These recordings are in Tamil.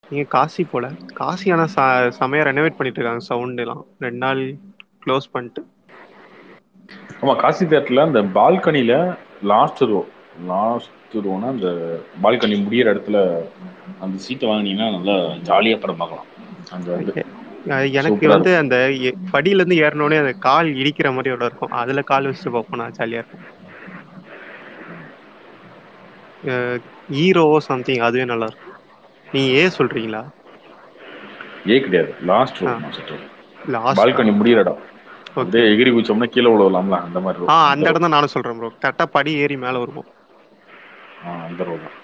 நீங்க காசி போல. காசி ஆனா செமையா ரெனோவேட் பண்ணிட்டு இருக்காங்க. சவுண்ட் எல்லாம் 2 நாள் க்ளோஸ் பண்ணிட்டு. ஆமா, காசி தேட்டர்ல அந்த பால்கனில லாஸ்ட் ரோ லாஸ்ட் ரோனா அந்த பால்கனி முடியிற இடத்துல அந்த சீட்டை வாங்கினீங்கன்னா நல்லா ஜாலியா படம் பார்க்கலாம். அங்க வந்து எனக்கு சூப்பரா வந்து இருக்கும். அந்த படியில இருந்து ஏறினோடனே அந்த கால் இடிக்கிற மாதிரி ஒன்று இருக்கும். அதுல கால் வச்சுட்டு பார்ப்போம், நான் ஜாலியா இருக்கும். ஹீரோவோ சம்திங் அதுவே நல்லா இருக்கும். நீங்க சொல்றீங்களா? கிடையாது, லாஸ்ட் ரோ ஆ, நான் சொல்றேன். லாஸ்டா? பால்கனி முடியிற இடம் ஓகே. அப்படியே எகிரி குச்சோம்னா கீழே விழுவலாம்ல, அந்த மாதிரி ரோ. அந்த அந்த ரோ இடம் தான் நானும் சொல்றேன் ப்ரோ. கரெக்டா படி ஏறி மேல வருவோம். அந்த ரோ தான்.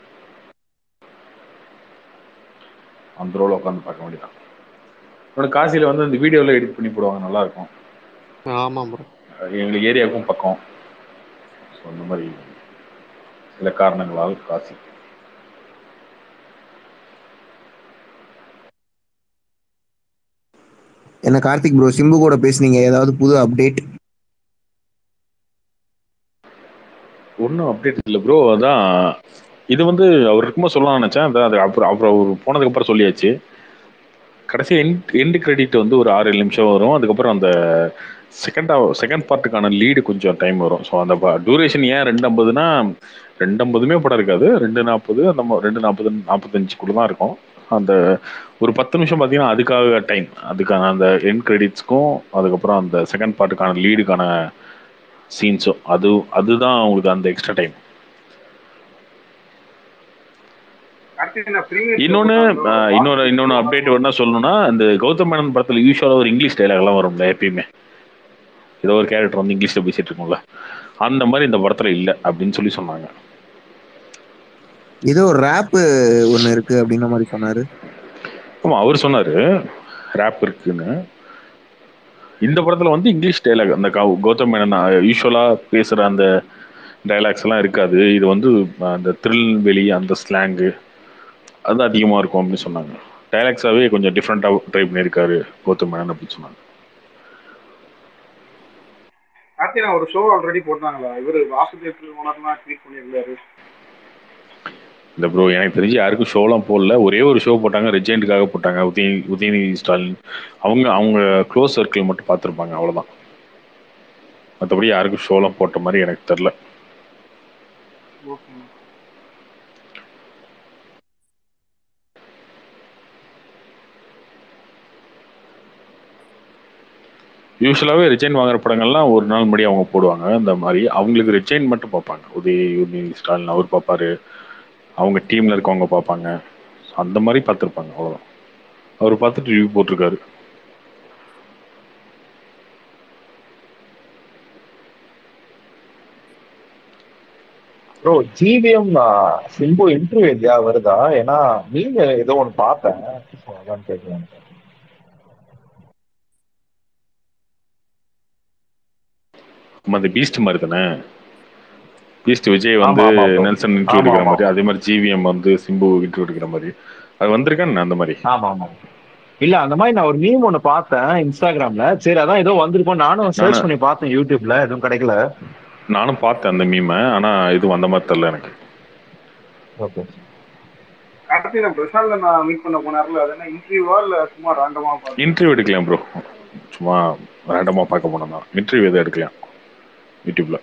அந்த ரோல உட்காந்து பார்க்க வேண்டியதான். உனக்கு காசியில வந்து இந்த வீடியோல எடிட் பண்ணி போடுவாங்க, நல்லா இருக்கும். ஆமா ப்ரோ. எங்களுக்கு ஏரியாவுக்கும் பக்கம். ஸோ அந்த மாதிரி சில காரணங்களால் காசி. என்ன கார்த்திக் ப்ரோ, சிம்பு கூட பேசுனீங்க, ஏதாவது புது அப்டேட்? ஒன்றும் அப்டேட் இல்லை ப்ரோ. அதான் இது வந்து அவர் இருக்கும்போது சொல்லலாம்னு நினைச்சேன். அதான் அது அப்புறம் அப்புறம் அவர் போனதுக்கு அப்புறம் சொல்லியாச்சு. கடைசி எண்டு கிரெடிட் வந்து ஒரு 6-7 நிமிஷம் வரும். அதுக்கப்புறம் அந்த செகண்ட் பார்ட்டுக்கான லீடு கொஞ்சம் டைம் வரும். ஸோ அந்த டூரேஷன் ஏன் 2:50னா, 2:50மே படம் இருக்காது, 2:40 அந்த 2:40 45 தான் இருக்கும். அந்த ஒரு 10 நிமிஷம் பார்த்தீங்கன்னா அதுக்காக டைம், அதுக்கான அந்த எண்ட் கிரெடிட்ஸ்க்கும் அதுக்கப்புறம் அந்த செகண்ட் பார்ட்டுக்கான லீடுக்கான சீன்ஸும் அதுதான் உங்களுக்கு அந்த எக்ஸ்ட்ரா டைம். இன்னொன்னு இன்னொன்னு அப்டேட் என்ன சொல்லணும்னா, இந்த கௌதம் மேனன் படத்துல யூஸ்வலா ஒரு இங்கிலீஷ் டைலாக் எல்லாம் வரும்ல எப்பயுமே. ஏதோ ஒரு கேரக்டர் வந்து இங்கிலீஷ்ல பேசிட்டு இருக்கும்ல, அந்த மாதிரி இந்த படத்துல இல்ல அப்படின்னு சொன்னாங்க. ஏதோ ரேப் ஒன்னு இருக்கு அப்படின்ற மாதிரி சொன்னாரு. ஆமா, அவர் சொன்னாரு ரேப் இருக்குன்னு. இந்த படத்துல வந்து இங்கிலீஷ் டைலாக் அந்த கௌதம் மேனன் யூஸ்வலா பேசுற அந்த டைலாக்ஸ் எல்லாம் இருக்காது. இது வந்து அந்த திருநெல்வேலி அந்த ஸ்லாங்கு அது அதிகமா இருக்கும் அப்படின்னு சொன்னாங்க. டைலாக்ஸாவே கொஞ்சம் டிஃப்ரெண்டா ட்ரை பண்ணியிருக்காரு கௌதம் மேனன் அப்படின்னு சொன்னாங்க. ஒரு ஷோ ஆல்ரெடி போட்டாங்களா? இவரு வாசுதேவ் ஓனர்லாம் ட்வீட் பண்ணியிருந்தாரு. இந்த ப்ரோ எனக்கு தெரிஞ்சு யாருக்கும் ஷோலாம் போடல. ஒரே ஒரு ஷோ போட்டாங்க, ரெஜெண்டுக்காக போட்டாங்க. உதயநிதி ஸ்டாலின் அவங்க க்ளோஸ் சர்க்கிள் மட்டும் பார்த்துருப்பாங்க, அவ்வளோதான். மற்றபடி யாருக்கும் ஷோலாம் போட்ட மாதிரி எனக்கு தெரில. யூஸ்வலாகவே ரிஜைன் வாங்குற படங்கள்லாம் ஒரு நாள் முன்னாடி அவங்க போடுவாங்க. இந்த மாதிரி அவங்களுக்கு ரிஜைன் மட்டும் பார்ப்பாங்க. உதயநிதி ஸ்டாலின் அவர் பார்ப்பாரு, அவங்க டீமில் இருக்கவங்க பார்ப்பாங்க. அந்த மாதிரி பார்த்துருப்பாங்க, அவ்வளோதான். அவர் பார்த்துட்டு ரிவ்யூ போட்டிருக்காரு. ப்ரோ ஜிவிஎம் சிம்பு இன்டர்வியூ எதையா வருதா? ஏன்னா நீங்க ஏதோ ஒன்று பார்த்தேன், அதான் கேட்கலாம். அந்த பீஸ்ட் மாதிரி தானே, பீஸ்ட் விஜய் வந்து ஆமா ஆமா ப்ரோ, நெல்சன் இன்ட்ரோ ஆமா எடுக்கிற ஆமா மாதிரி, அதே மாதிரி ஜிவிஎம் வந்து சிம்பு இன்ட்ரோ எடுக்கிற மாதிரி அது வந்திருக்கான்னு அந்த மாதிரி. ஆமா ஆமா. இல்ல அந்த மாதிரி நான் ஒரு மீம் ஒன்று பார்த்தேன் இன்ஸ்டாகிராம்ல. சரி அதான் ஏதோ வந்திருக்கும், நானும் சர்ச் பண்ணி பார்த்தேன் யூடியூப்ல, எதுவும் கிடைக்கல. நானும் பார்த்தேன் அந்த மீமை, ஆனா இது வந்த மாதிரி தெரியல எனக்கு. ஓகே. கார்த்திக் பிரசாந்த் நான் மீட் பண்ண போனார்ல, அது என்ன இன்டர்வியூவா இல்ல சும்மா ரேண்டமா பார்த்தேன்? இன்டர்வியூ எடுக்கலாம் ப்ரோ, சும்மா ரேண்டமா பார்க்க போனோம் தான். இன்டர்வியூ எதுவும் எடுக்கலாம் யூடியூப்ல.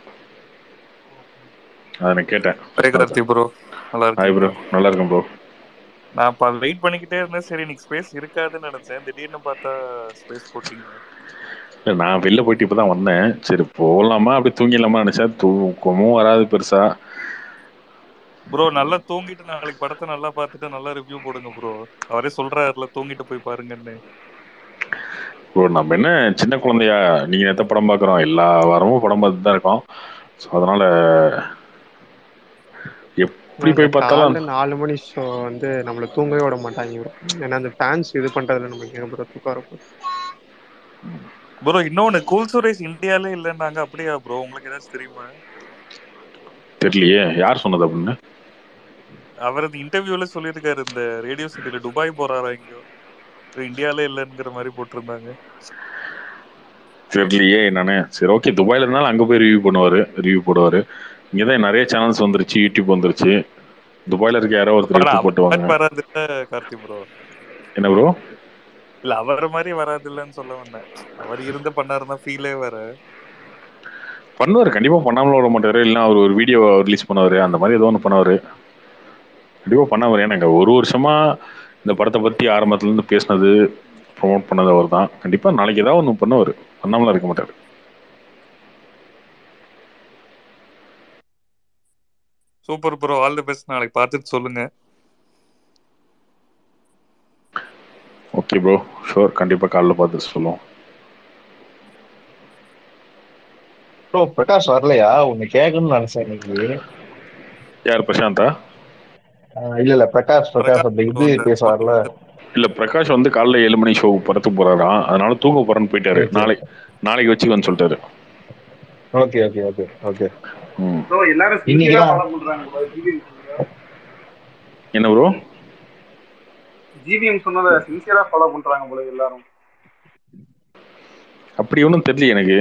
அதை நான் கேட்டேன். கார்த்திக் ப்ரோ நல்லா ஹாய் ப்ரோ, இருக்கீங்களா? நல்லா இருக்கேன் ப்ரோ. நான் வெயிட் பண்ணிக்கிட்டே இருந்தேன், சரி இன்னைக்கு ஸ்பேஸ் இருக்காதுன்னு நினைச்சேன், திடீர்னு பார்த்தா ஸ்பேஸ் போட்டீங்க. நான் வெளில போயிட்டு இப்பதான் வந்தேன். சரி போகலாமா அப்படி தூங்கிடலாமா நினைச்சேன், தூக்கமும் வராது பெருசா. ப்ரோ நல்லா தூங்கிட்டு நாளைக்கு படத்தை நல்லா பார்த்துட்டு நல்லா ரிவ்யூ போடுங்க ப்ரோ. அவரே சொல்றாருல தூங்கிட்டு போய் பாருங்கன்னு. ப்ரோ நம்ம என்ன சின்ன குழந்தையா, நீங்க நேத்த படம் பார்க்குறோம், எல்லா வாரமும் படம் பார்த்துட்டு தான் இருக்கோம். ஸோ அதனால எப்படி அந்த போய் பார்த்தாலும் காலைல 4 மணி ஷோ வந்து நம்மளை தூங்கவே விட மாட்டாங்க ப்ரோ. ஏன்னா அந்த ஃபேன்ஸ் இது பண்றதுல நம்மளுக்கு எங்க ப்ரோ தூக்கம் வரப்போ. ப்ரோ இன்னொன்னு, கூல் சுரேஷ் இந்தியாலே இல்லைன்னாங்க, அப்படியா ப்ரோ? உங்களுக்கு ஏதாச்சும் தெரியுமா? தெரியலையே யார் சொன்னது அப்படின்னு. அவரது இன்டர்வியூல சொல்லியிருக்காரு, இந்த ரேடியோ சிட்டில துபாய் போறாரா எங்கேயோ, இந்தியாலே இல்லைங்கிற மாதிரி போட்டிருந்தாங்க. தெரியலையே நானே. சரி ஓகே, துபாயில இருந்தாலும் அங்கே போய் ரிவ்யூ போடுவாரு. இங்கே தான் நிறைய சேனல்ஸ் வந்துருச்சு, யூடியூப் வந்துருச்சு, துபாயில இருக்க யாரோ ஒருத்தர் எடுத்து போட்டுவாங்க. வராது இல்ல கார்த்தி ப்ரோ? என்ன ப்ரோ? இல்ல அவர மாதிரி வராது இல்லன்னு சொல்ல வந்தேன். அவர் இருந்து பண்ணாருன்னா ஃபீலே வேற. பண்ணுவாரு, கண்டிப்பா பண்ணாமல விட மாட்டாரு. இல்லைன்னா அவர் ஒரு வீடியோ ரிலீஸ் பண்ணுவாரு, அந்த மாதிரி ஏதோ ஒன்று பண்ணுவாரு, கண்டிப்பா பண்ணாரு. ஏன்னா ஒரு வருஷமா இந்த படத்தை பத்தி ஆரம்பத்துல இருந்து பேசினது, ப்ரொமோட் பண்ணது அவர் தான். கண்டிப்பா நாளைக்கு ஏதாவது ஒன்று பண்ணுவாரு, பண்ணாமலாம் இருக்க மாட்டாரு. Super bro, all the best. நாளைக்கு பார்த்துட்டு சொல்லுங்க. ஓகே ப்ரோ, ஷோர், கண்டிப்பா காலைல பார்த்துட்டு சொல்லுவோம். ப்ரோ பிரகாஷ் வரலையா? உன்னை கேட்கணும்னு நினைச்சேன் இன்னைக்கு. யார், பிரசாந்தா? இல்ல பிரகாஷ் அந்த இது பேச வரல. இல்ல, பிரகாஷ் வந்து காலைல 7 மணி ஷோ படத்துக்கு போறாராம், அதனால தூங்க போறேன்னு போயிட்டாரு. நாளைக்கு வச்சுக்கோன்னு சொல்லிட்டாரு. Okay okay okay okay. Bro எல்லாரும் சின்சியரா ஃபாலோ பண்றாங்க ப்ரோ. ஜிவிஎம் சொன்னத, என்ன ப்ரோ? ஜிவிஎம் சொன்னத சின்சியரா ஃபாலோ பண்றாங்க போல எல்லாரும். அப்படி ஒன்றும் தெரியல எனக்கு.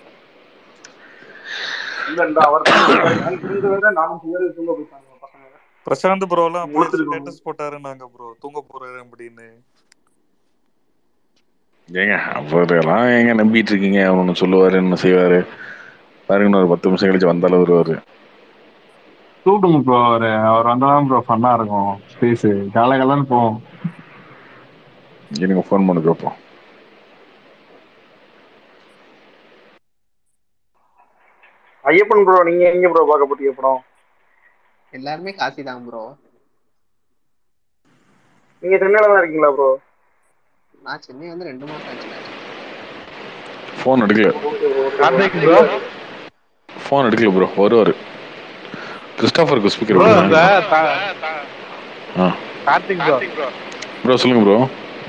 இல்ல இந்த அவர் தான் சொல்லிருக்காரு, எனக்கு தெரிஞ்ச வரை நானும் பேரு தூங்க போயிட்டாங்க பசங்க. பிரசாந்த் ப்ரோலாம் அப்படியே ஸ்டேட்டஸ் போட்டாருன்னாங்க ப்ரோ, தூங்க போறாரு அப்படின்னு. ஏங்க அவரெல்லாம் ஏங்க நம்பிட்டு இருக்கீங்க? அவர் ஒன்று சொல்லுவாரு, என்ன செய்வாரு பாருங்க, ஒரு 10 நிமிஷம் கழிச்சு வந்தாலும் வருவாரு. கூப்பிடுங்க ப்ரோ, அவர் வந்தாதான் ப்ரோ ஃபன்னா இருக்கும். ஸ்பேஸ் காலகாலன்னு போவோம். எனக்கு ஃபோன் பண்ணி கேட்போம். ஐயப்பன் ப்ரோ, நீங்க எங்க ப்ரோ பார்க்க போறீங்க படம்? எல்லாருமே காசி தான் ப்ரோ. நீங்க சென்னையில தான் இருக்கீங்களா ப்ரோ? நான் சென்னை வந்து 2 மாசம் ஆச்சு. ஃபோன் எடுக்கல. கார்த்திக் ப்ரோ ஃபோன் எடுக்கல ப்ரோ, வருவாரு. கிறிஸ்டாஃபருக்கு ஸ்பீக்கர் ப்ரோ. கார்த்திக் ப்ரோ சொல்லுங்க ப்ரோ.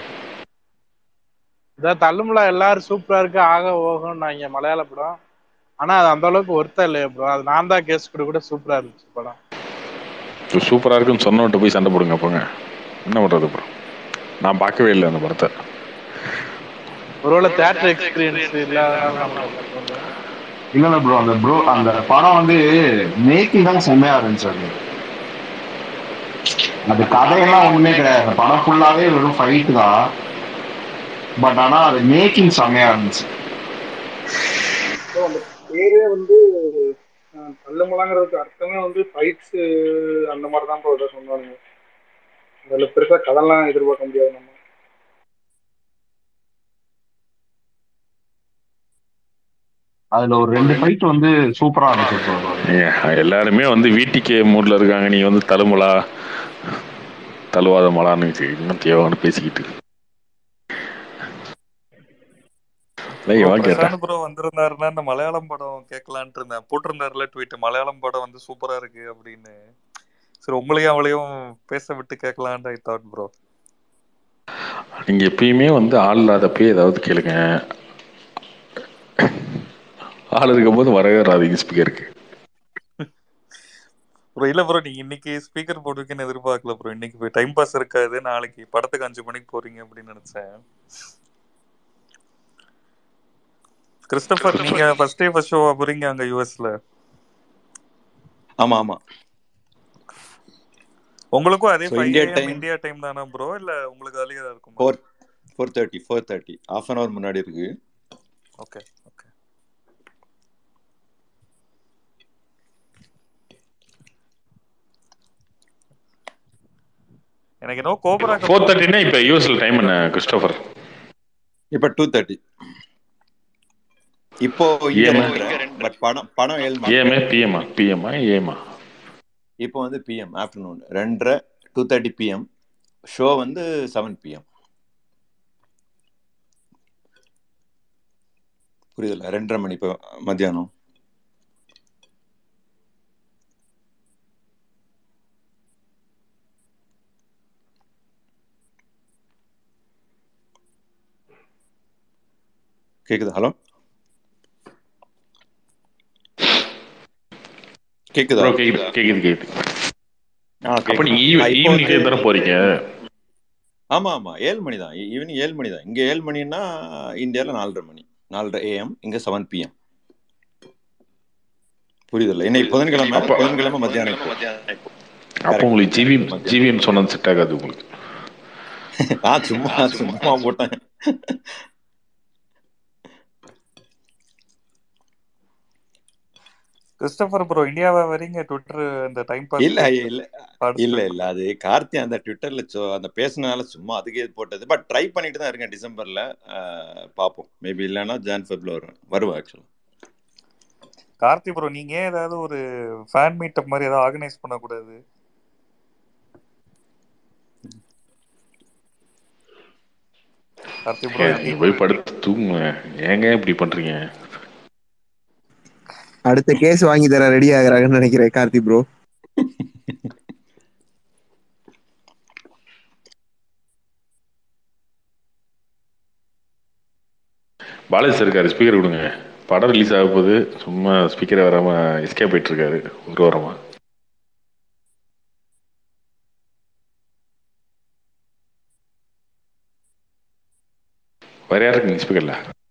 இதான் தள்ளுமுலா எல்லாரும் சூப்பரா இருக்கு, ஆக ஓகம் நாங்க மலையாள படம். ஆனா அது அந்த அளவுக்கு ஒர்த்தா இல்லையா ப்ரோ? அது நான் தான் கேஸ் கூட சூப்பரா இருந்துச்சு படம். சூப்பரா இருக்குன்னு சொன்னவன்ட்டு போய் சண்டை போடுங்க போங்க, என்ன பண்றது ப்ரோ? நான் பார்க்கவே இல்லை அந்த படத்தை. ஒருவேளை தியேட்டர் எக்ஸ்பீரியன்ஸ் இல்லாதனால நமக்கு தோணுது. இல்ல ப்ரோ, அந்த படம் வந்து மேக்கிங் தான் செம்மையா இருந்துச்சு. அது கதையெல்லாம் ஒண்ணுமே கிடையாது, அந்த படம் ஃபுல்லாவே வெறும் ஃபைட் தான். பட் ஆனா அது மேக்கிங் செம்மையா இருந்துச்சு. அந்த பேரே வந்து தள்ளுமலாங்கிறதுக்கு அர்த்தமே வந்து ஃபைட்ஸ் அந்த மாதிரி தான் ப்ரோ சொன்னாங்க. அதில் பெருசாக கதைலாம் எதிர்பார்க்க முடியாது நம்ம. அதுல ஒரு 2 ஃபைட் வந்து சூப்பரா இருந்துச்சு. எல்லாருமே வந்து வீட்டுக்கு மூட்ல இருக்காங்க, நீ வந்து தழுமலா தழுவாத மலான்னு இன்னும் தேவான்னு பேசிக்கிட்டு. பிரசாந்த் ப்ரோ வந்திருந்தாருன்னா இந்த மலையாளம் படம் கேட்கலான்ட்டு இருந்தேன். போட்டிருந்தாருல ட்வீட், மலையாளம் படம் வந்து சூப்பரா இருக்கு அப்படின்னு. சரி, உங்களையும் அவளையும் பேச விட்டு கேட்கலான்ட்டு ஐ தாட் ப்ரோ. நீங்க எப்பயுமே வந்து ஆள் இல்லாதப்பே ஏதாவது கேளுங்க, ஆள் இருக்கும் போது வரவே வராது ஸ்பீக்கருக்கு. ப்ரோ இல்ல ப்ரோ, நீங்க இன்னைக்கு ஸ்பீக்கர் போட்டுருக்கேன்னு எதிர்பார்க்கல ப்ரோ. இன்னைக்கு போய் டைம் பாஸ் இருக்காது, நாளைக்கு படத்துக்கு 5 மணிக்கு போறீங்க அப்படின்னு நினைச்சேன். கிறிஸ்டோபர், நீங்க ஃபர்ஸ்ட் ஷோ போறீங்க அங்க யுஎஸ்ல? ஆமா ஆமா. உங்களுக்கும் அதே 5 AM இந்தியா டைம் தானா ப்ரோ, இல்ல உங்களுக்கு அதிலே தான் இருக்குமா? 4:30 half an hour முன்னாடி இருக்கு. Okay okay. எனக்கு என்ன கோப்ரா 4:30 இப்ப யுஎஸ்ல டைம் என்ன கிறிஸ்டோபர்? இப்ப 2:30. இப்போ இங்க 2, பட் படம் 7 மணி. AM PM PM AM. இப்போ வந்து பிஎம், ஆஃப்டர்நூன் 2:30 2:30 PM. ஷோ வந்து 7 PM. புரியுதுல்ல? 2:30 மணி இப்போ மத்தியானம். கேக்குது? ஹலோ கேக்குதா? கேக்குது. அப்ப நீங்க ஈவினிங் தர போறீங்க? ஆமா ஆமா, 7 மணி தான், ஈவினிங் 7 மணி தான். இங்க 7 மணின்னா இந்தியாவில் 4:30 மணி, 4:30 AM, இங்க 7 PM. புரியுதுல்ல? இன்னைக்கு புதன்கிழமை மத்தியானம். அப்போ கரெக்ட் உங்களுக்கு கரெக்ட். ஜிவிஎம் சொன்னது செட் ஆகாது உங்களுக்கு. நான் சும்மா சும்மா போட்டேன். கிறிஸ்டபர் ப்ரோ இந்தியாவை வரீங்க ட்விட்டர் இந்த டைம் பாஸ் இல்ல இல்ல இல்ல பார்ட்டிசிபேட் இல்ல அது கார்த்தி அந்த ட்விட்டர்ல அந்த பேசினால சும்மா அதுக்கே போட்டது. பட் ட்ரை பண்ணிட்டு தான் இருக்கேன். டிசம்பர்ல பார்ப்போம். மேபி இல்லைன்னா ஜான் ஃபெப்ல வருவேன் ஆக்சுவலா. கார்த்தி ப்ரோ நீங்க ஏதாவது ஒரு ஃபேன் மீட்டப் மாதிரி ஏதாவது ஆர்கனைஸ் பண்ணக்கூடாது? கார்த்தி ப்ரோ நீங்க போய் படுத்து தூங்குங்க, ஏங்க இப்படி பண்றீங்க? அடுத்த கேஸ் வாங்கி தர ரெடி ஆகுறாங்கன்னு நினைக்கிறேன் கார்த்தி ப்ரோ. பாலாஜி சார் இருக்காரு, ஸ்பீக்கர் கொடுங்க. படம் ரிலீஸ் ஆக போகுது, சும்மா ஸ்பீக்கரை வராம எஸ்கேப் போயிட்டு இருக்காரு ஒரு வாரமா. வேற யாருக்கு நீங்க ஸ்பீக்கர்ல?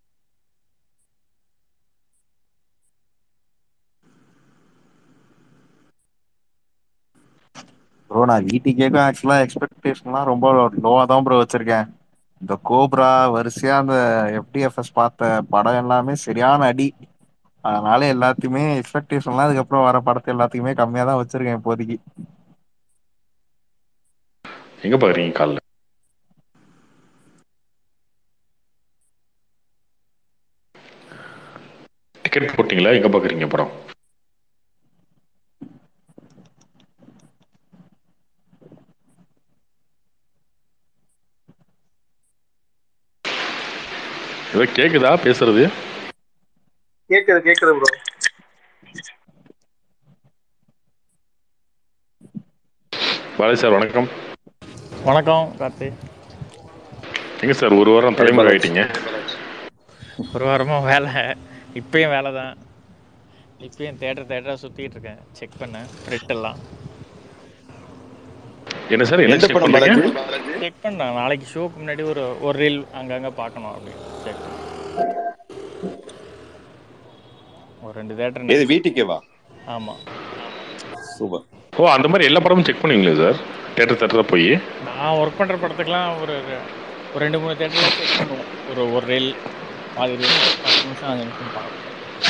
ப்ரோ நான் வீட்டுக்கேக்கும் ஆக்சுவலா எக்ஸ்பெக்டேஷன்லாம் ரொம்ப லோவா தான் ப்ரோ வச்சிருக்கேன். இந்த கோப்ரா வரிசையா அந்த FDFS பார்த்த படம் எல்லாமே சரியான அடி. அதனால எல்லாத்தையுமே எக்ஸ்பெக்டேஷன்லாம் அதுக்கப்புறம் வர படத்தை எல்லாத்தையுமே கம்மியா தான் வச்சிருக்கேன் இப்போதைக்கு. எங்க பாக்குறீங்க காலைல? டிக்கெட் போட்டீங்களா? எங்க பாக்குறீங்க படம்? ஏதோ கேக்குதா பேசுறது? கேக்குது ப்ரோ. பாலாஜி சார் வணக்கம். வணக்கம் கார்த்தி. எங்க சார் ஒரு வாரம் தலைமுறை ஆயிட்டீங்க? ஒரு வாரமாக வேலை, இப்பயும் வேலை தான். இப்பயும் தேட்டராக சுற்றிட்டு இருக்கேன். செக் பண்ணேன் ப்ரிட்டெல்லாம். என்ன சார் என்ன எந்த செக் படம் பண்றீங்க? பாலாஜி? செக் பண்ணேன், நாளைக்கு ஷோக்கு முன்னாடி ஒரு ரீல் அங்கங்கே பார்க்கணும் அப்படின்னு செக் பண்ணேன். ஒரு 2 தேட்டர். இது வீட்டுக்கேவா? ஆமாம். சூப்பர். ஓ, அந்த மாதிரி எல்லா படமும் செக் பண்ணுவீங்களா சார்? தேட்டரா போய்? நான் ஒர்க் பண்ணுற படத்துக்கெலாம் ஒரு 2-3 தேட்டரில் செக் பண்ணுவோம். ஒரு ரீல் பாதி ரீல் 10 நிமிஷம் 5 நிமிஷம் பார்க்கணும்.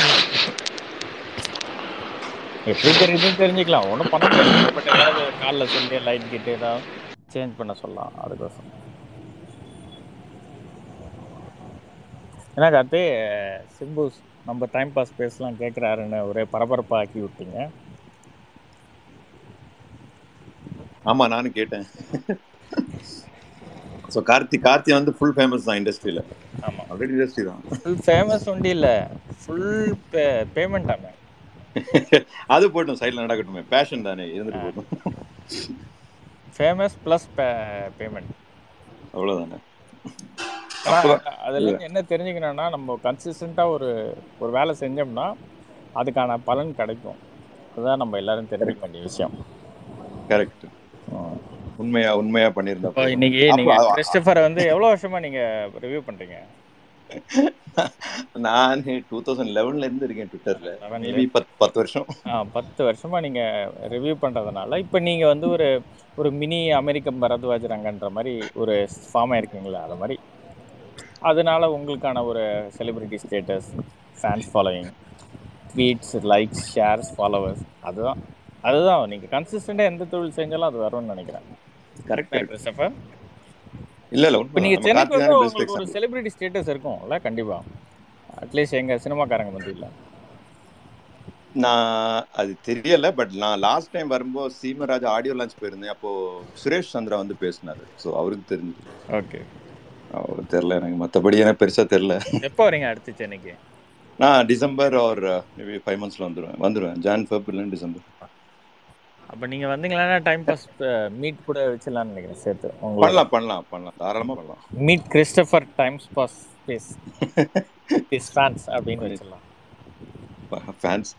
எப்படி தெரியுதுன்னு தெரிஞ்சுக்கலாம், ஒன்றும் பண்ண முடியாது. பட் ஏதாவது காலில் சொல்லி லைட் கிட்ட ஏதாவது சேஞ்ச் பண்ண சொல்லலாம், அதுக்கோசம். ஏன்னா கார்த்தி சிம்பு நம்ம டைம் பாஸ் பேசலாம் கேட்குறாருன்னு ஒரே பரபரப்பாக ஆக்கி விட்டீங்க. ஆமா நானும் கேட்டேன். ஸோ கார்த்தி வந்து ஃபுல் ஃபேமஸ் தான் இண்டஸ்ட்ரியில். ஆமாம், ஆல்ரெடி இண்டஸ்ட்ரி தான். ஃபுல் ஃபேமஸ் ஒண்டி இல்லை, ஃபுல் பேமெண்ட் ஆமே. அது போய்டும், சைடில் நடக்கட்டுமே, பேஷன் தானே, இருந்துட்டு போதும். ஃபேமஸ் ப்ளஸ் பேமெண்ட், அவ்வளோதானே. அதுலேருந்து என்ன தெரிஞ்சுக்கணும்னா, நம்ம கன்சிஸ்டண்ட்டாக ஒரு வேலை செஞ்சோம்னா அதுக்கான பலன் கிடைக்கும். அதுதான் நம்ம எல்லாரும் தெரிஞ்சுக்க வேண்டிய விஷயம். கரெக்ட். உண்மையா பண்ணியிருந்தா. இப்போ இன்னைக்கு நீங்க கிறிஸ்டபரை வந்து எவ்வளோ வருஷமா நீங்க ரிவ்யூ பண்றீங்க? நான் 2011ல இருந்து இருக்கேன் ட்விட்டர்ல. மேபி 10 வருஷம். 10 வருஷமா நீங்க ரிவ்யூ பண்றதுனால இப்போ நீங்க வந்து ஒரு மினி அமெரிக்கன் பரத்வாஜ் ரங்கன்ற மாதிரி ஒரு ஃபார்ம் ஆயிருக்கீங்களா? அது மாதிரி அதனால உங்களுக்கான ஒரு celebrity status, fans following, tweets, likes, shares, followers, அதுதான் நீங்கள் கன்சிஸ்டண்டாக எந்த தொழில் செஞ்சாலும் அது வரும்னு நினைக்கிறேன். கரெக்டாக கிறிஸ்டபர்? இல்லை இப்போ நீங்கள் சென்னைக்கு வந்து உங்களுக்கு ஒரு செலிபிரிட்டி ஸ்டேட்டஸ் இருக்கும்ல கண்டிப்பாக, அட்லீஸ்ட் எங்கள் சினிமாக்காரங்க மத்தியில். நான் அது தெரியலை, பட் நான் லாஸ்ட் டைம் வரும்போது சீமராஜ் ஆடியோ லான்ச் போயிருந்தேன். அப்போது சுரேஷ் சந்திரா வந்து பேசினார். ஸோ அவருக்கு தெரிஞ்சு. ஓகே, அவருக்கு தெரில, எனக்கு மற்றபடி எனக்கு பெருசாக தெரில. எப்போ வரீங்க அடுத்து சென்னைக்கு? நான் டிசம்பர் ஒரு மேபி 5 monthsல வந்துடுவேன். ஜான் ஃபெப் இல்லைன்னு டிசம்பர். அப்போ நீங்கள் வந்தீங்களா டைம் பாஸ் மீட் கூட வச்சிடலான்னு நினைக்கிறேன் சேர்த்து. பண்ணலாம் தாராளமாக பண்ணலாம். Meet Christopher times pass space this fans அப்படின்னு வச்சிடலாம். ஃபேன்ஸ்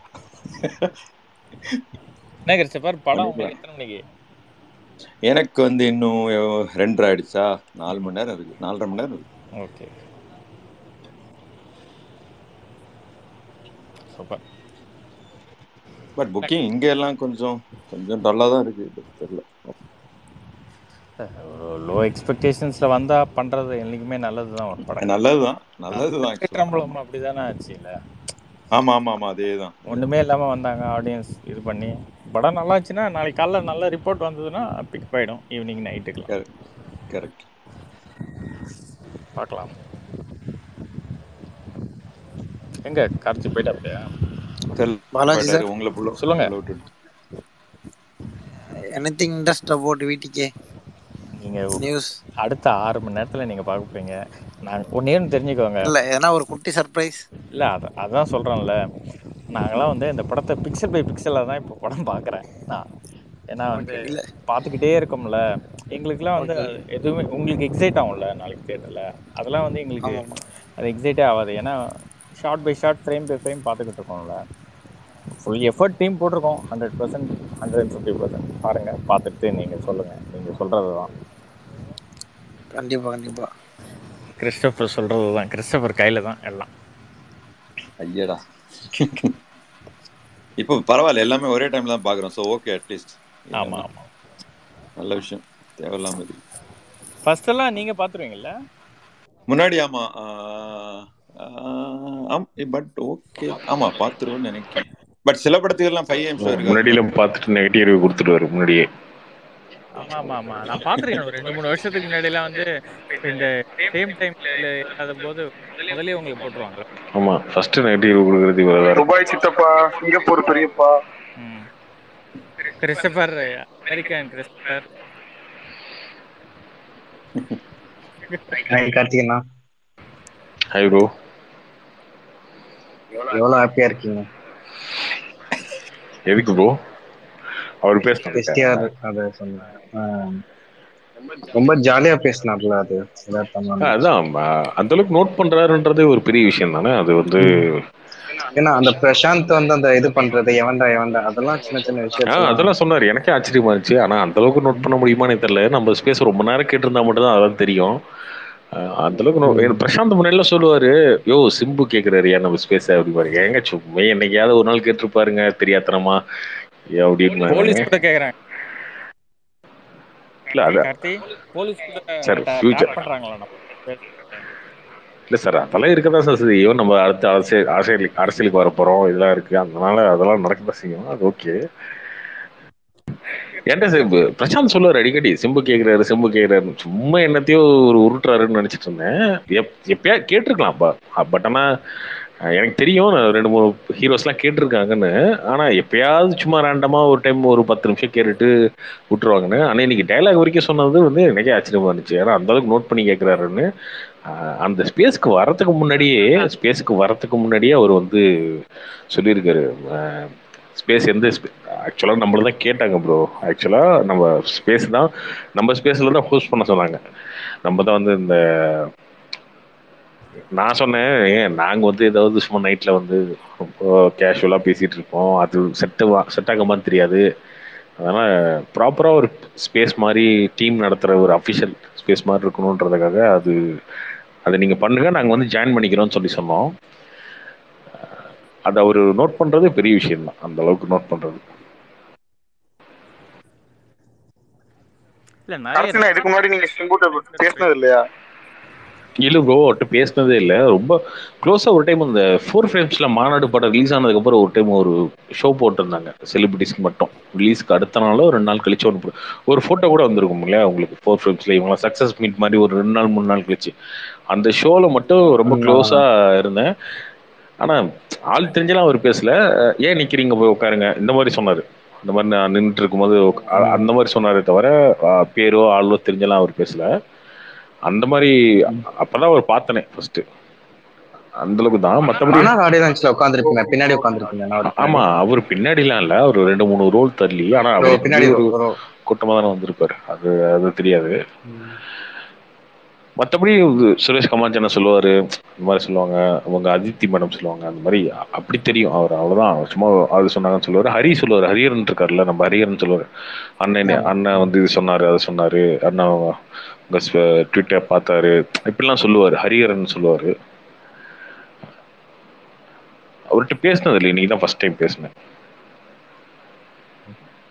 என்ன கிறிஸ்டபர் படம் உங்களுக்கு எத்தனை மணிக்கு? எனக்கு வந்து இன்னும் 2:30 ஆயிடுச்சா, 4 மணி நேரம் இருக்கு, 4.5 மணி நேரம் இருக்கு. Okay, super. பட் புக்கிங் இங்க எல்லாம் கொஞ்சம் கொஞ்சம் டல்லா தான் இருக்கு. பட் தெரியல. லோ எக்ஸ்பெக்டேஷன்ஸில் வந்தால் பண்ணுறது என்றைக்குமே நல்லது தான் ஒரு படம். நல்லதுதான் நல்லதுதான் ஆக்சுவலா. நம்மளும் அப்படி தானே ஆச்சு இல்லை? ஆமா ஆமா ஆமா அதேதான். ஒன்றுமே இல்லாமல் வந்தாங்க, ஆடியன்ஸ் இது பண்ணி படம் நல்லா இருந்துச்சுன்னா நாளைக்கு காலைல நல்ல ரிப்போர்ட் வந்ததுன்னா பிக் ஆகிடும் ஈவினிங் நைட்டுக்கலாம். கரெக்ட். பார்க்கலாம். எங்க கார்த்தி போயிட்டா அப்படியா? பாலாஜி சார் உங்களை புள்ள சொல்லுங்க. எனிதிங் இன்ட்ரெஸ்ட் அபவுட் வீட்டுக்கே நீங்கள் நியூஸ் அடுத்த 6 மணி நேரத்தில் நீங்கள் பார்க்க போறீங்க. நாங்கள் ஒன்றேன்னு தெரிஞ்சுக்கோங்க. இல்லை எதனா ஒரு குட்டி சர்ப்ரைஸ் இல்லை அதான் சொல்கிறேன்ல, நாங்களாம் வந்து இந்த படத்தை பிக்சல் பை பிக்சலாக தான் இப்போ படம் பார்க்குறேன் நான். ஏன்னா வந்து இல்லை பார்த்துக்கிட்டே இருக்கோம்ல, எங்களுக்குலாம் வந்து எதுவுமே உங்களுக்கு எக்ஸைட் ஆகும்ல நாளைக்கு தேட்டரில், அதெல்லாம் வந்து எங்களுக்கு அது எக்ஸைட்டே ஆகாது. ஏன்னா shot by shot frame by frame பார்த்துக்கிட்டு இருக்கோம்ல. ஃபுல் எஃபர்ட் டீம் போட்டிருக்கோம். 100%, 150% பாருங்கள், பார்த்துட்டு நீங்கள் சொல்லுங்கள். நீங்கள் சொல்கிறது தான் கண்டிப்பாக கண்டிப்பாக கிறிஸ்டோஃபர் சொல்கிறது தான். கிறிஸ்டோஃபர் கையில் தான் எல்லாம். ஐயடா இப்போ பரவாயில்ல, எல்லாமே ஒரே டைம்ல தான் பார்க்குறோம். So okay, at least. ஆமாம் ஆமாம், நல்ல விஷயம். தேவையில்லாம இது ஃபர்ஸ்டெல்லாம் நீங்கள் பார்த்துருவீங்கல்ல முன்னாடி? ஆமா பட் ஓகே, ஆமா பார்த்துருவோன்னு நினைக்கிறேன். பட் சில படத்துக்கெல்லாம் 5 AM ஷோ இருக்கு. முன்னாடியில பார்த்துட்டு நெகட்டிவ் ரிவ்யூ கொடுத்துருவாரு முன்னாடியே. ஆமாம் ஆமாம், நான் பார்த்துருக்கேன். ஒரு 2-3 வருஷத்துக்கு முன்னாடிலாம் வந்து இந்த சேம் டைமில் இல்லாத போது முதலே உங்களுக்கு போட்டுருவாங்க. ஆமா, ஃபர்ஸ்ட் நெகட்டிவ் ரிவ்யூ கொடுக்குறது இவர் தான். துபாய் சித்தப்பா, சிங்கப்பூர் பெரியப்பா, கிறிஸ்டோபர் அமெரிக்கன் கிறிஸ்டோபர். கார்த்திகண்ணா, ஹாய் ப்ரோ. எவ்வளவு ஹாப்பியா இருக்கீங்க? எதுக்கு ப்ரோ? அவர் பேசுறாங்க STR அத சொன்னேன். ரொம்ப ஜாலியா பேசினார்ல, அது அதான் அந்த அளவுக்கு நோட் பண்றாருன்றது ஒரு பெரிய விஷயம் தானே. அது வந்து ஏன்னா அந்த பிரசாந்த் வந்து அந்த இது பண்றது எவன்டா அதெல்லாம் சின்ன சின்ன விஷயம் அதெல்லாம் சொன்னாரு. எனக்கே ஆச்சரியமா இருந்துச்சு. ஆனா அந்த அளவுக்கு நோட் பண்ண முடியுமான்னு தெரியல. நம்ம ஸ்பேஸ் ரொம்ப நேரம் கேட்டிருந்தா மட்டும் தான் அதான் தெரியும். அந்த அளவுக்கு பிரசாந்த் முன்னாடி சொல்லுவாரு, யோ சிம்பு கேக்குறாரு ஏன் நம்ம ஸ்பேஸ் அப்படி பாருங்க, எங்க சும்மா என்னைக்காவது ஒரு நாள் கேட்டிருப்பாருங்க தெரியாதனமா அப்படின்னு. போலீஸ் கூட கேக்குறாங்க. இல்ல அது போலீஸ் கூட சார் ஃபியூச்சர் பண்றாங்களா? இல்ல சார், அதெல்லாம் இருக்கதான் சார் செய்யும். நம்ம அடுத்த அரசியலுக்கு வர போறோம், இதெல்லாம் இருக்கு. அதனால அதெல்லாம் நடக்கதான் செய்யும். அது ஓகே. ஏன்டா சிம்பு பிரசாந்த் சொல்லுவாரு அடிக்கடி, சிம்பு கேக்குறாரு சும்மா என்னத்தையோ ஒரு உருட்டுறாருன்னு நினைச்சிட்டு இருந்தேன். எப்பயா கேட்டிருக்கலாம்ப்பா. பட் ஆனா எனக்கு தெரியும் 2-3 ஹீரோஸ்லாம் கேட்டிருக்காங்கன்னு. ஆனா எப்பயாவது சும்மா ரேண்டமா ஒரு டைம் ஒரு 10 நிமிஷம் கேட்டுட்டு விட்டுருவாங்கன்னு. ஆனா இன்னைக்கு டைலாக் வரைக்கும் சொன்னது வந்து எனக்கே ஆச்சரியமா இருந்துச்சு. ஏன்னா அந்த அளவுக்கு நோட் பண்ணி கேட்கிறாருன்னு. அந்த ஸ்பேஸ்க்கு வரத்துக்கு முன்னாடியே அவர் வந்து சொல்லியிருக்காரு. ஸ்பேஸ் எந்த ஆக்சுவலாக நம்மள தான் கேட்டாங்க ப்ரோ. ஆக்சுவலாக நம்ம ஸ்பேஸ்ல தான் ஹோஸ்ட் பண்ண சொன்னாங்க. நம்ம தான் வந்து இந்த நான் சொன்னேன், நாங்கள் வந்து ஏதாவது சும்மா நைட்டில் வந்து கேஷுவலாக பேசிகிட்டு இருப்போம், அது செட் ஆகாமான்னு தெரியாது. அதனால் ப்ராப்பராக ஒரு ஸ்பேஸ் மாதிரி டீம் நடத்துகிற ஒரு அஃபிஷியல் ஸ்பேஸ் மாதிரி இருக்கணுன்றதுக்காக அதை நீங்கள் பண்ணுங்க, நாங்கள் வந்து ஜாயின் பண்ணிக்கிறோம்னு சொல்லி சொன்னோம். அதை அவர் நோட் பண்ணுறது பெரிய விஷயம் தான். அந்த அளவுக்கு நோட் பண்ணுறது. இதுக்கு முன்னாடி நீங்க பேசினது இல்லையா? இல்லை ப்ரோ, அவர்கிட்ட பேசினதே இல்லை. ரொம்ப க்ளோஸாக ஒரு டைம் அந்த 4 ஃப்ரேம்ஸில் மாநாடு படம் ரிலீஸ் ஆனதுக்கப்புறம் ஒரு டைம் ஒரு ஷோ போட்டிருந்தாங்க செலிபிரிட்டிஸ்க்கு மட்டும். ரிலீஸ்க்கு அடுத்த நாளோ 2 நாள் கழிச்சு ஒரு ஃபோட்டோ கூட வந்திருக்கும் இல்லையா உங்களுக்கு 4 ஃப்ரேம்ஸில். இவங்க சக்ஸஸ் மீட் மாதிரி ஒரு 2 நாள் 3 நாள் கழிச்சு அந்த ஷோவில் மட்டும் ரொம்ப க்ளோஸாக இருந்தேன். ஆனால் ஆள் தெரிஞ்செல்லாம் அவர் பேசல. ஏன் நிற்கிறீங்க போய் உட்காருங்க இந்த மாதிரி சொன்னார். இந்த மாதிரி நான் நின்றுட்டு இருக்கும்போது அந்த மாதிரி சொன்னாரே தவிர பேரோ ஆளோ தெரிஞ்செல்லாம் அவர் பேசல. அந்த மாதிரி அப்பதான் அவர் பார்த்தனே ஃபர்ஸ்ட். அந்த அளவுக்கு தான். மற்றபடி பின்னாடி உட்காந்துருப்பீங்க. ஆமா, அவர் பின்னாடிலாம் இல்ல, அவர் 2-3 ரோல் தள்ளி. ஆனா அவர் பின்னாடி ஒரு கூட்டமா தானே வந்திருப்பாரு. அது தெரியாது. மற்றபடி சுரேஷ் கமாஞ்ச் என்ன சொல்லுவாரு, இந்த மாதிரி சொல்லுவாங்க, அவங்க அதித்தி மேடம் சொல்லுவாங்க, அந்த மாதிரி அப்படி தெரியும் அவர். அவ்வளவுதான். சும்மா அது சொன்னாங்கன்னு சொல்லுவாரு. சொல்லுவாரு, ஹரியரன் இருக்காருல்ல, நம்ம ஹரியரன் சொல்லுவாரு, அண்ணன் வந்து இது சொன்னாரு, அது சொன்னாரு, அண்ணன் உங்க ட்விட்டர் பார்த்தாரு, இப்படிலாம் சொல்லுவாரு. ஹரியரன் சொல்லுவாரு. அவர்கிட்ட பேசினது இல்லை, இன்னைக்கு தான் ஃபர்ஸ்ட் டைம் பேசினேன்.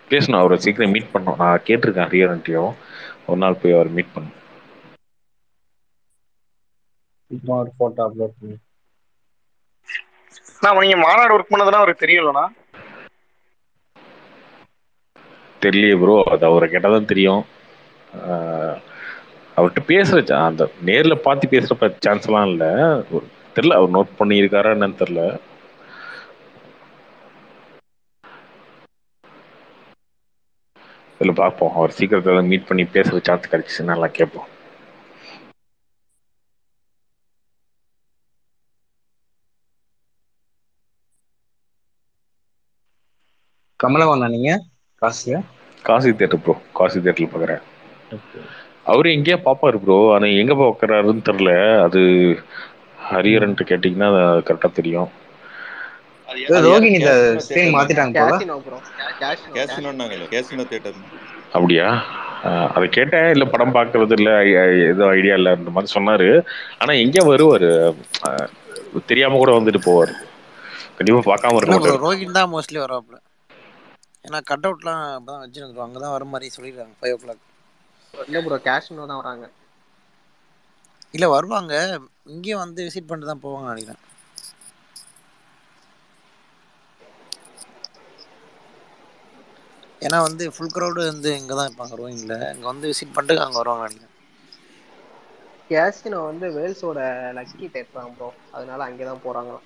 பேசணும், அவரை சீக்கிரம் மீட் பண்ணோம். நான் கேட்டிருக்கேன் ஹரியரன்ட்டியும், ஒரு நாள் போய் அவர் மீட் பண்ணணும். ஒரு போட்டோ அப்லோட் பண்ணி நீங்க மாநாடு ஒர்க் பண்ணதெல்லாம் அவருக்கு தெரியலண்ணா? தெரியலையே ப்ரோ, அது அவரை கேட்டால் தான் தெரியும். அவர்கிட்ட பேசுற அந்த நேரில் பார்த்து பேசுகிற சான்ஸ்லாம் இல்லை. தெரில அவர் நோட் பண்ணியிருக்காரா என்னன்னு தெரில. இதில் பார்ப்போம், அவர் சீக்கிரத்தில் மீட் பண்ணி பேசுகிற சான்ஸ் கிடைச்சிச்சுன்னா நல்லா கேட்போம். கமலவாணா நீங்க? காசி தேட்டர் ப்ரோ, காசி தேட்டரில் பார்க்குறேன். அவரு எங்கேயா பார்ப்பாரு ப்ரோ, ஆனால் எங்கே பார்க்குறாருன்னு தெரில. அது ஹரியரன்ட்டு கேட்டிங்கன்னா அது கரெக்டாக தெரியும். ரோகிணி ஸ்கிரீன் மாத்திட்டாங்க போல. Casino theatre. அப்படியா? அதை கேட்டேன். இல்லை படம் பார்க்கறது இல்லை, ஏதோ ஐடியா இல்லைன்ற மாதிரி சொன்னார். ஆனால் எங்கேயா வருவார், தெரியாமல் கூட வந்துட்டு போவார். கண்டிப்பாக பார்க்காம இருக்க மாட்டார். ரோகிணி தான் மோஸ்ட்லி வராப்புல. ஏன்னா கட் அவுட்லாம் அப்பதான் வச்சுருந்துருவோம், அங்கே தான் வர மாதிரி சொல்லிடுறாங்க 5 o'clock. இல்லை ப்ரோ, கேஷ்னோ தான் வராங்க. இல்லை வருவாங்க, இங்கேயும் வந்து விசிட் பண்ணிட்டு தான் போவாங்க நினைக்கிறேன். ஏன்னா வந்து ஃபுல் க்ரௌடு வந்து இங்கே தான் இருப்பாங்க ரோயிங்கில், இங்கே வந்து விசிட் பண்ணிட்டு அங்கே வருவாங்க நினைக்கிறேன். கேசினோ வந்து வேல்ஸோட லக்கி தேட்டராங்க ப்ரோ, அதனால அங்கே தான் போகிறாங்களாம்.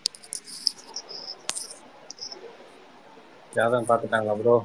யாரும் பார்த்துட்டாங்களா ப்ரோ?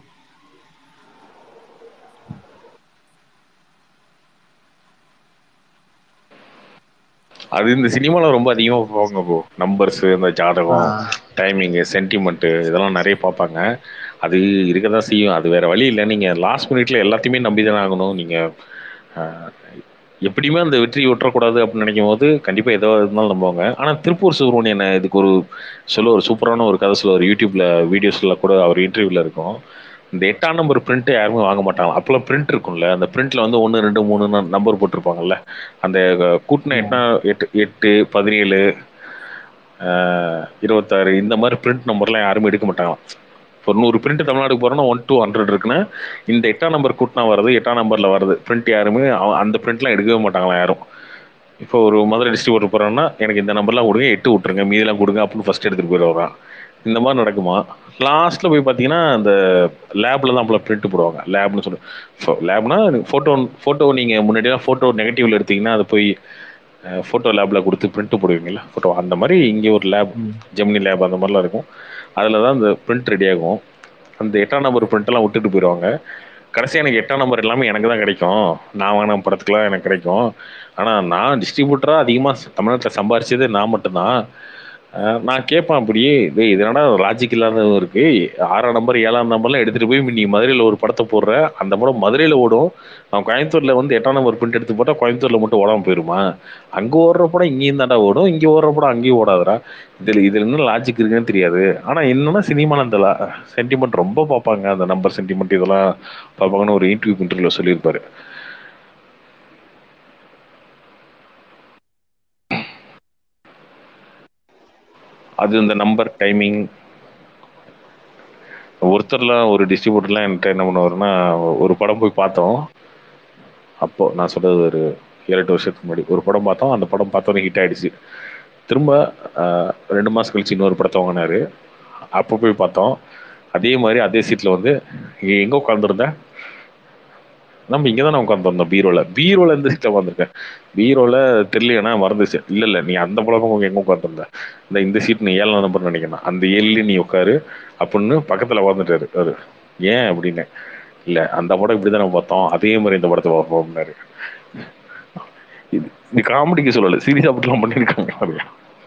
அது இந்த சினிமாவில் ரொம்ப அதிகமாக பார்ப்பாங்க ப்ரோ. நம்பர்ஸு, இந்த ஜாதகம், டைமிங்கு, சென்டிமெண்ட்டு, இதெல்லாம் நிறைய பார்ப்பாங்க. அது இருக்க தான் செய்யும், அது வேறு வழி இல்லை. நீங்கள் லாஸ்ட் மினிட்ல எல்லாத்தையுமே நம்பி தானே ஆகணும். நீங்கள் எப்படியுமே அந்த வெற்றி விட்டுறக்கூடாது அப்படின்னு நினைக்கும் போது கண்டிப்பாக ஏதோ இருந்தாலும் நம்புவாங்க. ஆனால் திருப்பூர் சுப்ரமணியன் இதுக்கு ஒரு சூப்பரான ஒரு கதை சொல்லுவார். யூடியூப்பில் வீடியோஸில் கூட அவர் இன்டர்வியூவில் இருக்கும். இந்த 8ஆம் நம்பர் பிரிண்ட்டு யாருமே வாங்க மாட்டாங்க. அப்போல்லாம் பிரிண்ட் இருக்கும்ல, அந்த பிரிண்ட்டில் வந்து 1 2 3 நம்பர் போட்டிருப்பாங்கல்ல, அந்த கூட்டின 8 17 26 இந்த மாதிரி பிரிண்ட் நம்பர்லாம் யாருமே எடுக்க மாட்டாங்களாம். இப்போ 100 பிரிண்ட் தமிழ்நாடுக்கு போகிறோன்னா 1 to 100 இருக்குன்னா, இந்த 8ஆம் நம்பர் கூட்டினா வருது, 8ஆம் நம்பரில் வருது பிரிண்ட், யாருமே அந்த பிரிண்ட்லாம் எடுக்கவே மாட்டாங்களாம் யாரும். இப்போ ஒரு மதுரை டிஸ்ட்ரிபியூட்டர் போகிறான்னா, எனக்கு இந்த நம்பர்லாம் கொடுங்க, 8 விட்ருங்க, மீதெல்லாம் கொடுங்க அப்படின்னு ஃபஸ்ட் எடுத்துகிட்டு போயிடுவாங்க. இந்த மாதிரி நடக்குமா? லாஸ்ட்டில் போய் பார்த்தீங்கன்னா அந்த லேபில் தான் அப்போலாம் பிரிண்ட் போடுவாங்க. லேப்னு சொல்லி, லேப்னா ஃபோட்டோ நீங்கள் முன்னாடியெல்லாம் ஃபோட்டோ நெகட்டிவில் எடுத்தீங்கன்னா அதை போய் ஃபோட்டோ லேபில் கொடுத்து பிரிண்ட்டு போடுவீங்களா ஃபோட்டோ, அந்த மாதிரி இங்கே ஒரு லேப், ஜெமினி லேப் அந்த மாதிரிலாம் இருக்கும். அதில் தான் அந்த பிரிண்ட் ரெடி ஆகும். அந்த 8ஆம் நம்பர் பிரிண்ட்டெல்லாம் விட்டுட்டு போயிடுவாங்க. கடைசியாக எனக்கு 8ஆம் நம்பர் எல்லாமே எனக்கு தான் கிடைக்கும், நான் வாங்கின படத்துக்குலாம் எனக்கு கிடைக்கும். ஆனால் நான் டிஸ்ட்ரிபியூட்டராக அதிகமாக தமிழ்நாட்டில் சம்பாரிச்சது நான் மட்டும்தான். நான் கேட்பேன் அப்படியே, இது என்னடா லாஜிக் இல்லாததும் இருக்குது. 6ஆம் நம்பர் 7ஆம் நம்பர்லாம் எடுத்துகிட்டு போய் நீ மதுரையில் ஒரு படத்தை போடுற, அந்த படம் மதுரையில் ஓடும். நான் கோயம்புத்தூரில் வந்து 8ஆம் நம்பர் பிரிண்ட் எடுத்து போட்டால் கோயம்புத்தூரில் மட்டும் ஓடாமல் போயிருமா? அங்கே ஓடுற படம் இங்கேயும் தாண்டா ஓடும், இங்கே ஓடுற படம் அங்கேயும் ஓடாதரா. இதில் என்ன லாஜிக் இருக்குன்னு தெரியாது. ஆனால் என்னன்னா சினிமாவில் அந்த சென்டிமெண்ட் ரொம்ப பார்ப்பாங்க, அந்த நம்பர் சென்டிமெண்ட் இதெல்லாம் பார்ப்பாங்கன்னு ஒரு இன்டர்வியூவில் சொல்லியிருப்பாரு. அது இந்த நம்பர் டைமிங், ஒருத்தர்லாம் ஒரு டிஸ்ட்ரிபியூட்டர்லாம் என்கிட்ட என்ன பண்ணுவாருன்னா, ஒரு படம் போய் பார்த்தோம். அப்போது நான் சொல்கிறது ஒரு 7-8 வருஷத்துக்கு முன்னாடி ஒரு படம் பார்த்தோம். அந்த படம் பார்த்தோன்னே ஹிட் ஆகிடுச்சு. திரும்ப 2 மாதம் கழிச்சு இன்னொரு படத்தை வாங்கினார். அப்போ போய் பார்த்தோம். அதே மாதிரி அதே சீட்டில் வந்து எங்கே உட்காந்துருந்தேன், நம்ம இங்கே தானே உட்காந்துருந்தோம், பீரோவில் இந்த சீட்டில் உட்காந்துருக்கேன். பீரோவில் தெரியலையானா மறந்துச்சு. இல்லை நீ அந்த படம் எங்கே உட்காந்துருந்த, இந்த சீட் நீ 7ஆம் நம்பர் நினைக்கிறேன், அந்த 7 நீ உட்காரு அப்படின்னு பக்கத்தில் உட்காந்துட்டாரு அவரு. ஏன் அப்படின்னு, இல்லை அந்த படம் இப்படி தான் நம்ம பார்த்தோம், அதே மாதிரி இந்த படத்தை பார்ப்போம் அப்படின்னாரு. இது காமெடிக்கு சொல்லலை, சீரியஸாக அப்படிலாம் பண்ணியிருக்காங்க நிறையா.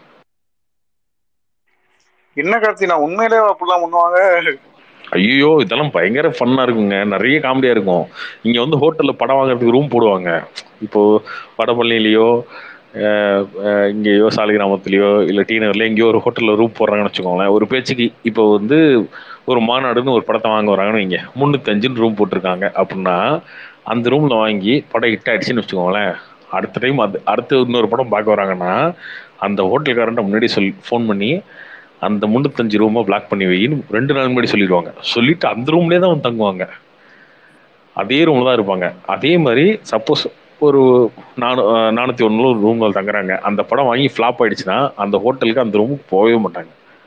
என்ன கார்த்தி, நான் உண்மையிலே அப்படிலாம் பண்ணுவாங்க? ஐயோ இதெல்லாம் பயங்கர ஃபன்னாக இருக்குங்க, நிறைய காமெடியாக இருக்கும். இங்கே வந்து ஹோட்டலில் படம் வாங்குறதுக்கு ரூம் போடுவாங்க. இப்போது வடபழனிலேயோ இங்கேயோ சாலிகிராமத்துலேயோ இல்லை டி நகர்லையோ எங்கேயோ ஒரு ஹோட்டலில் ரூம் போடுறாங்கன்னு வச்சுக்கோங்களேன். ஒரு பேச்சுக்கு இப்போ வந்து ஒரு மாநாடுன்னு ஒரு படத்தை வாங்க வராங்கன்னு வைங்க, 305 ரூம் போட்டிருக்காங்க அப்படின்னா, அந்த ரூமில் வாங்கி படம் ஹிட் ஆகிடுச்சின்னு வச்சுக்கோங்களேன். அடுத்த டைம் அடுத்து இன்னொரு படம் பார்க்க வராங்கன்னா, அந்த ஹோட்டல்காரன்ட்ட முன்னாடி ஃபோன் பண்ணி அந்த 305 ரூமை பிளாக் பண்ணி வைன்னு 2 நாள் முன்னாடி சொல்லிடுவாங்க. சொல்லிட்டு அந்த ரூம்லேயே தான் வந்து தங்குவாங்க. அதே ரூம்ல தான் இருப்பாங்க. அதே மாதிரி சப்போஸ் ஒரு 401 ஒரு ரூம்ல தங்குறாங்க, அந்த படம் வாங்கி ஃப்ளாப் ஆயிடுச்சுன்னா அந்த ஹோட்டலுக்கு அந்த ரூமுக்கு போகவே மாட்டாங்க.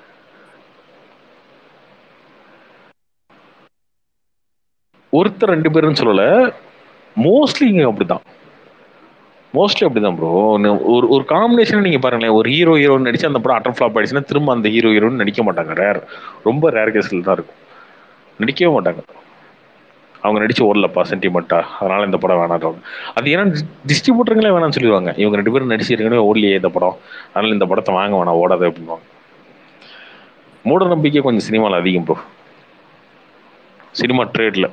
ஒருத்தர் 2 பேருன்னு சொல்லல, மோஸ்ட்லி இங்க அப்படிதான். மோஸ்ட்லி அப்படிதான் ப்ரோ. ஒரு ஒரு காம்பினேஷன் நீங்க பாருங்களேன், ஒரு ஹீரோ ஹீரோன்னு நடிச்சு அந்த படம் அட்டர் ஃபிளாப் ஆயிடுச்சுன்னா திரும்ப அந்த ஹீரோ ஹீரோன்னு நடிக்க மாட்டாங்க. ரேர், ரொம்ப ரேர் கேஸ்ல தான் இருக்கும். நடிக்கவே மாட்டாங்க. அவங்க நடிச்சு ஓடலப்பா சென்டிமெண்ட்டா, அதனால இந்த படம் வேணாம். அது ஏன்னா டிஸ்ட்ரிபியூட்டருங்களே வேணாம்னு சொல்லிடுவாங்க. இவங்க 2 பேரும் நடிச்சு ஏற்கனவே ஓடலையே இந்த படம், அதனால இந்த படத்தை வாங்க வேணாம், ஓடாது அப்படின்வாங்க. மூட நம்பிக்கை கொஞ்சம் சினிமாவில் அதிகம் ப்ரோ, சினிமா ட்ரேட்ல.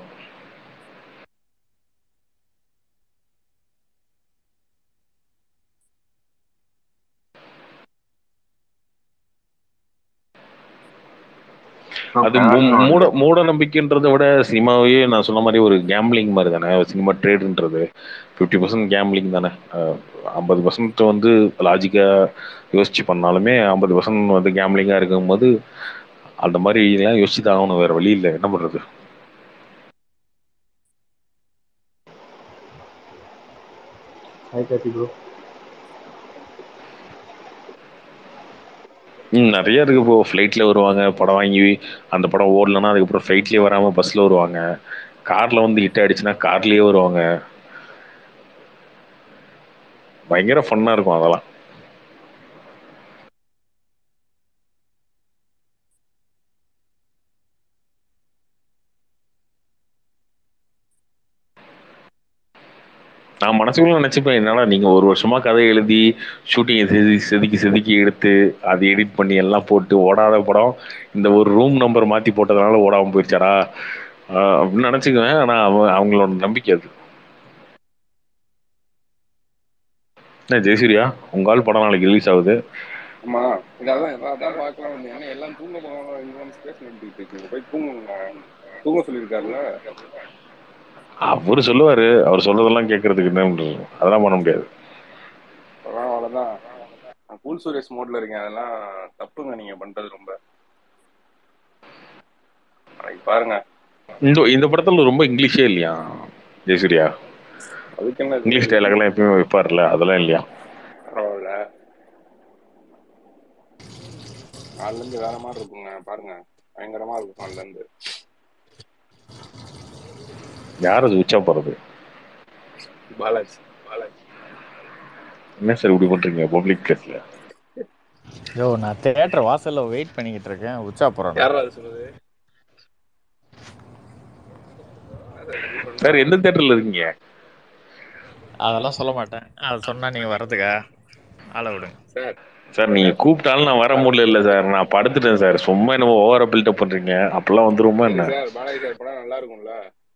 அது மூட நம்பிக்கைன்றதை விட சினிமாவே நான் சொன்ன மாதிரி ஒரு கேம்லிங் மாதிரி தானே சினிமா ட்ரேடுன்றது. 50% கேம்லிங் தானே. 50% வந்து லாஜிக்கா யோசிச்சு பண்ணாலுமே 50% வந்து கேம்லிங்கா இருக்கும்போது அந்த மாதிரி எல்லாம் யோசிச்சு தான் ஆகணும், வேற வழி இல்லை, என்ன பண்றது. நிறைய இருக்கு இப்போ. ஃப்ளைட்ல வருவாங்க படம் வாங்கி, அந்த படம் ஓடலன்னா அதுக்கப்புறம் ஃப்ளைட்லயே வராம பஸ்ல வருவாங்க. கார்ல வந்து ஹிட் ஆயிடுச்சுன்னா கார்லயே வருவாங்க. பயங்கர ஃபன்னா இருக்கும் அதெல்லாம். நான் மனசுக்குள்ள நினைச்சுப்பேன், என்னன்னா நீங்க ஒரு வருஷமா கதை எழுதி ஷூட்டிங்கை செதுக்கி செதுக்கி எடுத்து அதை எடிட் பண்ணி எல்லாம் போட்டு ஓடாத படம் இந்த ஒரு ரூம் நம்பர் மாத்தி போட்டதுனால ஓடாம போயிடுச்சாரா அப்படின்னு நினைச்சுக்குவேன். ஆனா அவங்களோட நம்பிக்கை அது. என்ன ஜெயசூர்யா, உங்க ஆள் படம் நாளைக்கு ரிலீஸ் ஆகுது. ஆமா, இதான் பார்க்கலாம் வந்து என்ன எல்லாம் தூங்க போவாங்க, இங்க வந்து ஸ்பேஸ் நடத்திட்டு இருக்கீங்க, போய் தூங்குங்க. தூங்க சொல்லியிருக்காருல்ல. அவரு சொல்லுவாரு, அவர் சொல்றதெல்லாம் கேட்கறதுக்கு என்ன அதெல்லாம் பண்ண முடியாது. அவ்வளவுதான். கூல் சூரியஸ் மோட்ல இருக்கேன், அதெல்லாம் தப்புங்க நீங்க பண்றது ரொம்ப. பாருங்க, இந்த படத்துல ரொம்ப இங்கிலீஷே இல்லையா ஜெயசூர்யா? அதுக்கு என்ன இங்கிலீஷ் டைலாக் எல்லாம் எப்பயுமே வைப்பாருல்ல, அதெல்லாம் இல்லையா? பரவாயில்ல, நாலுல இருந்து வேற மாதிரி இருக்குங்க. பாருங்க, பயங்கரமா இருக்கும் நாலுல இருந்து. யார் அது உச்சா போறது? பாலாஜி. என்ன சார் இப்படி பண்றீங்க பப்ளிக் பிளேஸ்ல? யோ, நான் தியேட்டர் வாசல்ல வெயிட் பண்ணிக்கிட்டு இருக்கேன். உச்சா போறேன். யாரா அது சொல்லுது? சார் எந்த தியேட்டர்ல இருக்கீங்க? அதெல்லாம் சொல்ல மாட்டேன். அதை சொன்னா நீங்க வர்றதுக்கா? ஆள விடுங்க சார். சார் நீங்க கூப்பிட்டாலும் நான் வர முடியல இல்ல சார், நான் படுத்துட்டேன் சார். சும்மா என்னமோ ஓவரா பில்டப் பண்றீங்க, அப்பெல்லாம் வந்துருமா என்ன? சார் பாலாஜி சார் படம் நல்லா இருக்கும்ல.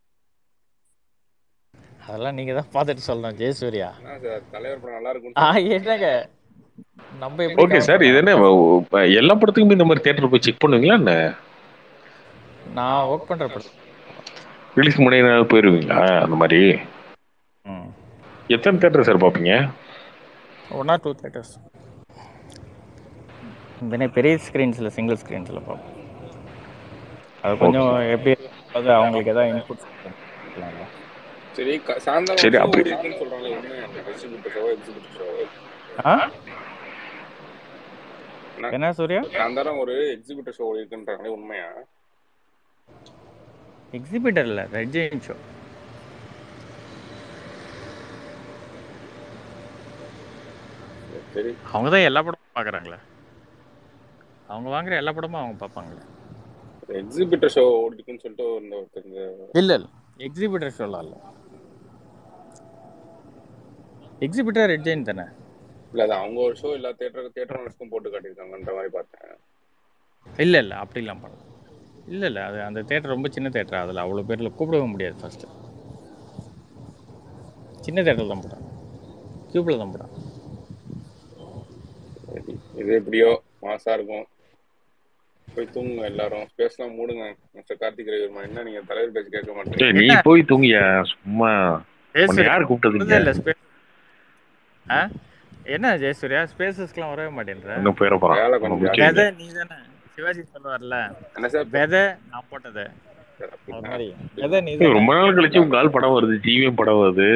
அதெல்லாம் நீங்க தான் பார்த்துட்டு சொல்லணும் ஜெயசூர்யா. சார் தலைவர் படம் நல்லா இருக்கும். என்னங்க நம்ம எப்படி? ஓகே சார், இது என்ன எல்லா படத்துக்குமே இந்த மாதிரி தியேட்டர் போய் செக் பண்ணுவீங்களா என்ன? நான் ஒர்க் பண்ற படம் ரிலீஸ்க்கு முன்னாடி போயிருவீங்களா அந்த மாதிரி? எத்தனை தியேட்டர் சார் பார்ப்பீங்க? 1 or 2 தியேட்டர்ஸ். பெரிய ஸ்க்ரீன்ஸில், சிங்கிள் ஸ்க்ரீன்ஸில் பார்ப்போம். அது கொஞ்சம் எப்படி அது அவங்களுக்கு ஏதாவது இன்புட் கொடுக்கலாம்ல. சரி, சாயந்தரம் ஷோ இருக்குன்னு சொல்றாங்க, உண்மையா? Distributor show, exhibitor show. என்ன சூர்யா? சாயந்தரம் ஒரு எக்ஸிபிட்டர் ஷோ இருக்குன்றாங்களே, உண்மையா? எக்ஸிபிட்டர் இல்ல, ரெட் ஜெயின்ட் ஷோ. சரி, அவங்க தான் எல்லா படமும் பார்க்குறாங்களே, அவங்க வாங்குற எல்லா படமும் அவங்க பார்ப்பாங்களே. எக்ஸிபிட்டர் ஷோ ஓடிக்குன்னு சொல்லிட்டு ஒருத்தங்க. இல்ல எக்ஸிபிட்டர் ஷோலாம் இல்ல. எக்ஸிபிட்டர் ரெட் ஜெயின்ட் தானே? இல்ல, அது அவங்க ஒரு ஷோ எல்லா தியேட்டர் ஓனர்ஸ்க்கும் போட்டு காட்டியிருக்காங்கன்ற மாதிரி பார்த்தேன். இல்ல அப்படிலாம் பண்ணல. இல்ல அது அந்த தியேட்டர் ரொம்ப சின்ன தியேட்டர், அதில் அவ்வளோ பேரில் கூப்பிடவே முடியாது. ஃபர்ஸ்ட் சின்ன தியேட்டர் தான் போட்டாங்க, கியூப்ல தான் போட்டாங்க. இது எப்படியோ மாசா இருக்கும். போய் தூங்குங்க எல்லாரும், ஸ்பேஸ்லாம் மூடுங்க. மிஸ்டர் கார்த்திக் ரவிவர்மா, என்ன நீங்க தலைவர் பேச்சு கேட்க மாட்டீங்க? நீ போய் தூங்கியா சும்மா? யார் கூப்பிட்டது? என்ன ஜெயசூர்யா, ஸ்பேசஸ்க்குலாம் வரவே மாட்டேன்ற. நீ தானே சிவாஜி சொல்லுவார்ல, வெதை நான் போட்டது, அது மாதிரி எதை நீ தானே ரொம்ப நாள் கழிச்சு உங்க ஆள் படம் வருது, ஜிவிஎம் படம் வருது.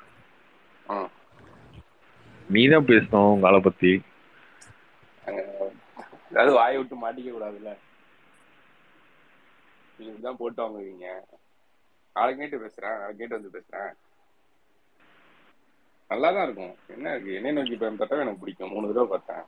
நீ தான் பேசணும் உங்க ஆளை பத்தி. ஏதாவது வாயை விட்டு மாட்டிக்க கூடாதுல்ல, நீங்க தான் போட்டு வாங்குவீங்க. நாளைக்கு நைட்டு பேசுறேன், நாளைக்கு நைட்டு வந்து பேசுறேன். நல்லாதான் இருக்கும். என்ன இருக்கு, என்னை நோக்கி தடவை எனக்கு பிடிக்கும், 3 தடவை பார்த்தேன்.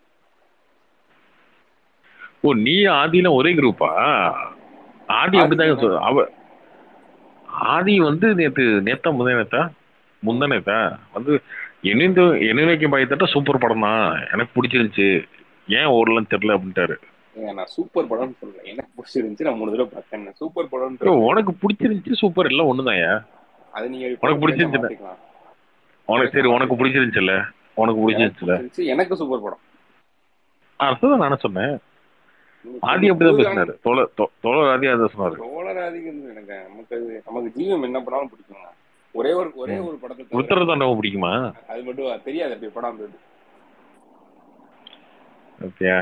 ஓ, நீ ஆதிலாம் ஒரே குரூப்பா? ஆதி அப்படிதாங்க அவ. ஆதி வந்து நேத்தா முந்தா வந்து என்ன வைக்கும் பாய்த்தட்ட சூப்பர் படம் தான், எனக்கு பிடிச்சிருந்துச்சு, ஏன் ஓடலன்னு தெரியல அப்படின்ட்டாரு. நான் சூப்பர் படம்னு சொல்லல, எனக்கு பிடிச்சிருந்துச்சு, நான் 3 தடவை பார்த்தேன். சூப்பர் படம் உனக்கு பிடிச்சிருந்துச்சு, சூப்பர் எல்லாம் ஒண்ணுதான். அது நீங்க உனக்கு பிடிச்சிருந்துச்சு, உனக்கு சரி உனக்கு பிடிச்சிருந்துச்சுல்ல, உனக்கு பிடிச்சிருந்துச்சுல, எனக்கு சூப்பர் படம். அதுதான் நானும் சொன்னேன். ஆதி அப்படிதான் பேசினாரு, தோழர் ஆதி அதான் சொன்னாரு. தோழர் ஆதிக்கு எனக்கு நமக்கு ஜீவம் என்ன படம் பிடிக்குங்க. ஒரே ஒரு படத்தை உத்தரதாண்டவம் பிடிக்குமா? அது மட்டும் தெரியாது, அப்படி படம் இருந்தது. ஓகே,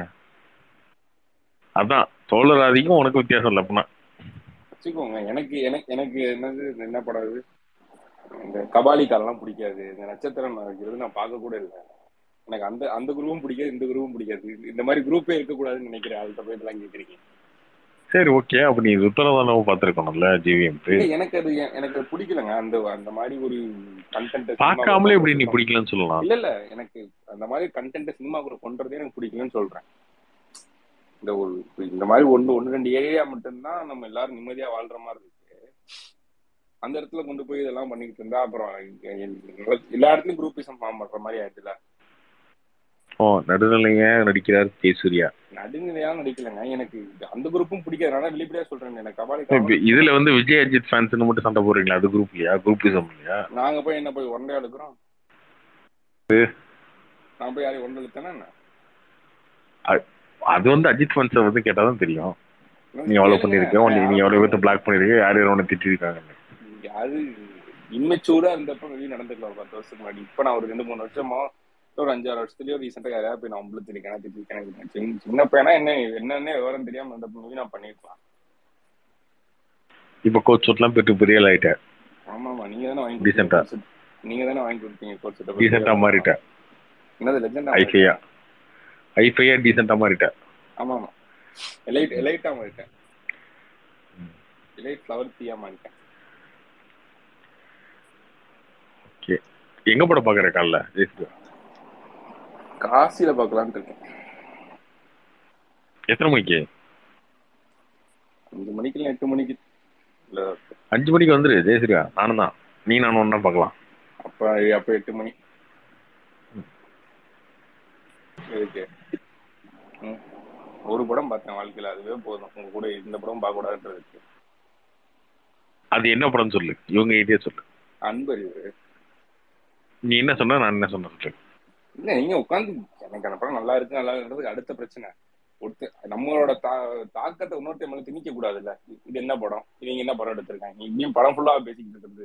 அதான் தோழர் ஆதிக்கும் உனக்கு வித்தியாசம் இல்லை அப்படின்னா வச்சுக்கோங்க. எனக்கு எனக்கு என்னது என்ன படம் இது, இந்த கபாலிக்காரெல்லாம் பிடிக்காது, இந்த நட்சத்திரம் வைக்கிறது நான் பார்க்க கூட இல்லை. எனக்கு அந்த குரூப்பும் பிடிக்காது, இந்த குரூப்பும் பிடிக்காது. இந்த மாதிரி குரூப்பே இருக்கக்கூடாதுன்னு நினைக்கிறேன். அதுக்கு போய் இதெல்லாம் கேட்குறீங்க. சரி ஓகே, அப்ப நீ உத்தரதாண்டவம் பார்த்துருக்கணும்ல ஜிவிஎம். எனக்கு பிடிக்கலங்க அந்த மாதிரி ஒரு கண்டென்ட். பார்க்காமலே எப்படி நீ பிடிக்கலன்னு சொல்லலாம்? இல்ல எனக்கு அந்த மாதிரி கண்டென்ட் சினிமாக்குள்ள கொண்டதே எனக்கு பிடிக்கலன்னு சொல்றேன். இந்த மாதிரி ஒன்று 2 ஏரியா மட்டும்தான் நம்ம எல்லாரும் நிம்மதியா வாழ்ற மாதிரி இருக்கு. அந்த இடத்துல கொண்டு போய் இதெல்லாம் பண்ணிக்கிட்டு இருந்தா அப்புறம் எல்லா இடத்துலயும் குரூப்பிசம் ஃபார்ம் பண்ற மாதிரி ஆயிடுச்சுல. ஓ, நடுநிலையா நடிக்கிறார் கேசூரியா. நடுநிலையா நடிக்கலங்க, எனக்கு அந்த குரூப்பும் பிடிக்காது. வெளிப்படையா சொல்றேன், எனக்கு கபாலி. இதுல வந்து விஜய் அஜித் ஃபேன்ஸ் மட்டும் சண்டை போடுறீங்களா? அது குரூப்லயா? குரூப்பிசம் இல்லையா? நாங்க போய் என்ன போய் ஒன்றையா எடுக்கிறோம்? நான் போய் யாரையும் ஒன்று எடுத்தேன்னா என்ன? அது வந்து அஜித் ஃபேன்ஸை வந்து கேட்டாதான் தெரியும். நீ எவ்வளவு பண்ணிருக்க, நீ எவ்வளவு பேர்த்த பிளாக் பண்ணிருக்க, யார் யாரும் ஒன்று திட்டிருக்காங்க. அது இம்மெச்சூரா இருந்தப்ப வெளியே நடந்துக்கலாம் 10 வருஷத்துக்கு முன்னாடி. இப்ப நான் ஒரு 2-3 வருஷமா, ஒரு 5-6 வருஷத்துலயோ ரீசெண்டா யாராவது போய் நான் உங்களுக்கு திட்டிருக்கேன். சின்ன பையனா என்னன்னு விவரம் தெரியாம அந்த மூவி நான் பண்ணிருக்கலாம். இப்ப கோட் சூட்லாம் பெற்று பெரிய ஆயிட்டேன். ஆமாமா, நீங்க தானே வாங்கி டீசெண்டா, நீங்க தானே வாங்கி கொடுத்தீங்க கோட் சூட். டீசெண்டா மாறிட்டேன். என்னது லெஜெண்டா? ஐஃபையா டீசெண்டா மாறிட்டேன். ஆமாமா, எலைட்டா மாறிட்டேன். எலைட் ஃப்ளவர் டீயா மாறிட்டேன். ஓகே, எங்க படம் பாக்குற காலைல? காசியில பாக்கலான்னு இருக்கேன். எத்தனை மணிக்கு? 5 மணிக்கு இல்லை 8 மணிக்கு. 5 மணிக்கு வந்துரு ஜெயஸ்ரீயா, நானும் தான், நீ நானும் ஒன்னா பாக்கலாம். அப்ப 8 மணி இருக்கு. ஒரு படம் பார்த்தேன் வாழ்க்கையில, அதுவே போதும். உங்க கூட இந்த படம் பார்க்க கூடாதுன்றது. அது என்ன படம் சொல்லு, இவங்க ஐடியா சொல்லு. அன்பறிவு. நீ என்ன சொன்ன, நான் என்ன சொன்னேன்? இல்ல, நீங்க உட்காந்து எனக்கு அந்த படம் நல்லா இருக்கு நல்லா இருக்குன்றதுக்கு அடுத்த பிரச்சனை. நம்மளோட தாக்கத்தை இன்னொருத்த மேல திணிக்க கூடாதுல்ல. இது என்ன படம், நீங்க என்ன படம் எடுத்திருக்காங்க, இப்படியும் படம் ஃபுல்லா பேசிக்கிட்டு இருக்கிறது.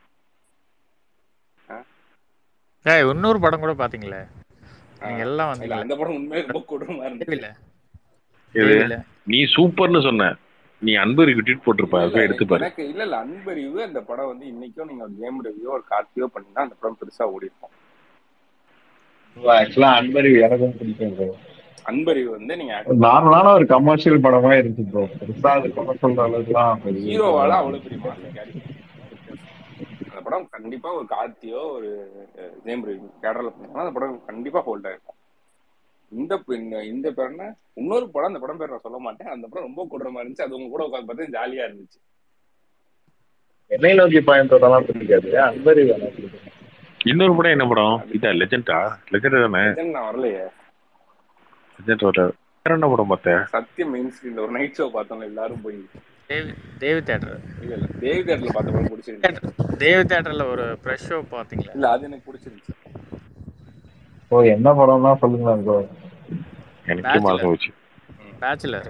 இன்னொரு படம் கூட பாத்தீங்களே நீங்க எல்லாம் வந்து? அந்த படம் உண்மையிலே ரொம்ப கொடூரமா இருந்துச்சு. நீ சூப்பர்னு சொன்ன, நீ அன்பறிவு ட்வீட் போட்டிருப்ப, எடுத்து பாரு. எனக்கு இல்ல அன்பறிவு அந்த படம் வந்து இன்னைக்கும் நீங்க கேம் ரிவ்யூ ஒரு கார்த்தியோ பண்ணினா அந்த படம் பெருசா ஓடி இருக்கும். ஆக்சுவலா அன்பறிவு எனக்கும் பிடிக்கும். அன்பறிவு வந்து நீங்க நார்மலான ஒரு கமர்ஷியல் படமா இருக்கு ப்ரோ. பெருசா அது கமர்ஷியல் அளவுக்குலாம் ஹீரோவால அவ்வளவு பெரிய மாசம் கேரக்டர். அந்த படம் கண்டிப்பா ஒரு கார்த்தியோ ஒரு கேம் ரிவ்யூ கேட்டர்ல பண்ணா அந்த படம் கண்டிப்பா ஹோல்ட் ஆயிருக்கும். இந்த பேர் என்ன, இன்னொரு படம், அந்த படம் பேர் நான் சொல்ல மாட்டேன். அந்த படம் ரொம்ப கொடூரமா இருந்துச்சு. அது உங்க கூட உட்காந்து பார்த்தா ஜாலியா இருந்துச்சு. என்னை நோக்கி பயன்படுத்தலாம் பிடிக்காது, அன்பறிவு எனக்கு பிடிக்கும். இன்னொரு படம் என்ன படம்? இதா லெஜெண்டா? லெஜெண்ட் தானே? நான் வரலையே. லெஜெண்ட் வரல. வேற என்ன படம் பார்த்தேன்? சத்தியம் மெயின் ஸ்கிரீன்ல ஒரு நைட் ஷோ பார்த்தோம் எல்லாரும் போய். தேவி தியேட்டர். இல்ல தேவி தியேட்டர்ல பார்த்த படம் பிடிச்சிருந்துச்சு. தேவி தியேட்டர்ல ஒரு ஃப்ரெஷ் ஷோ பாத்தீங்களா? இல்ல அது எனக்கு பிடிச்சிருந்துச்சு. ஓ, என்ன படம்னா சொல்லுங்க ப்ரோ. எனக்கு மாசம் போச்சு. பேச்சுலர்.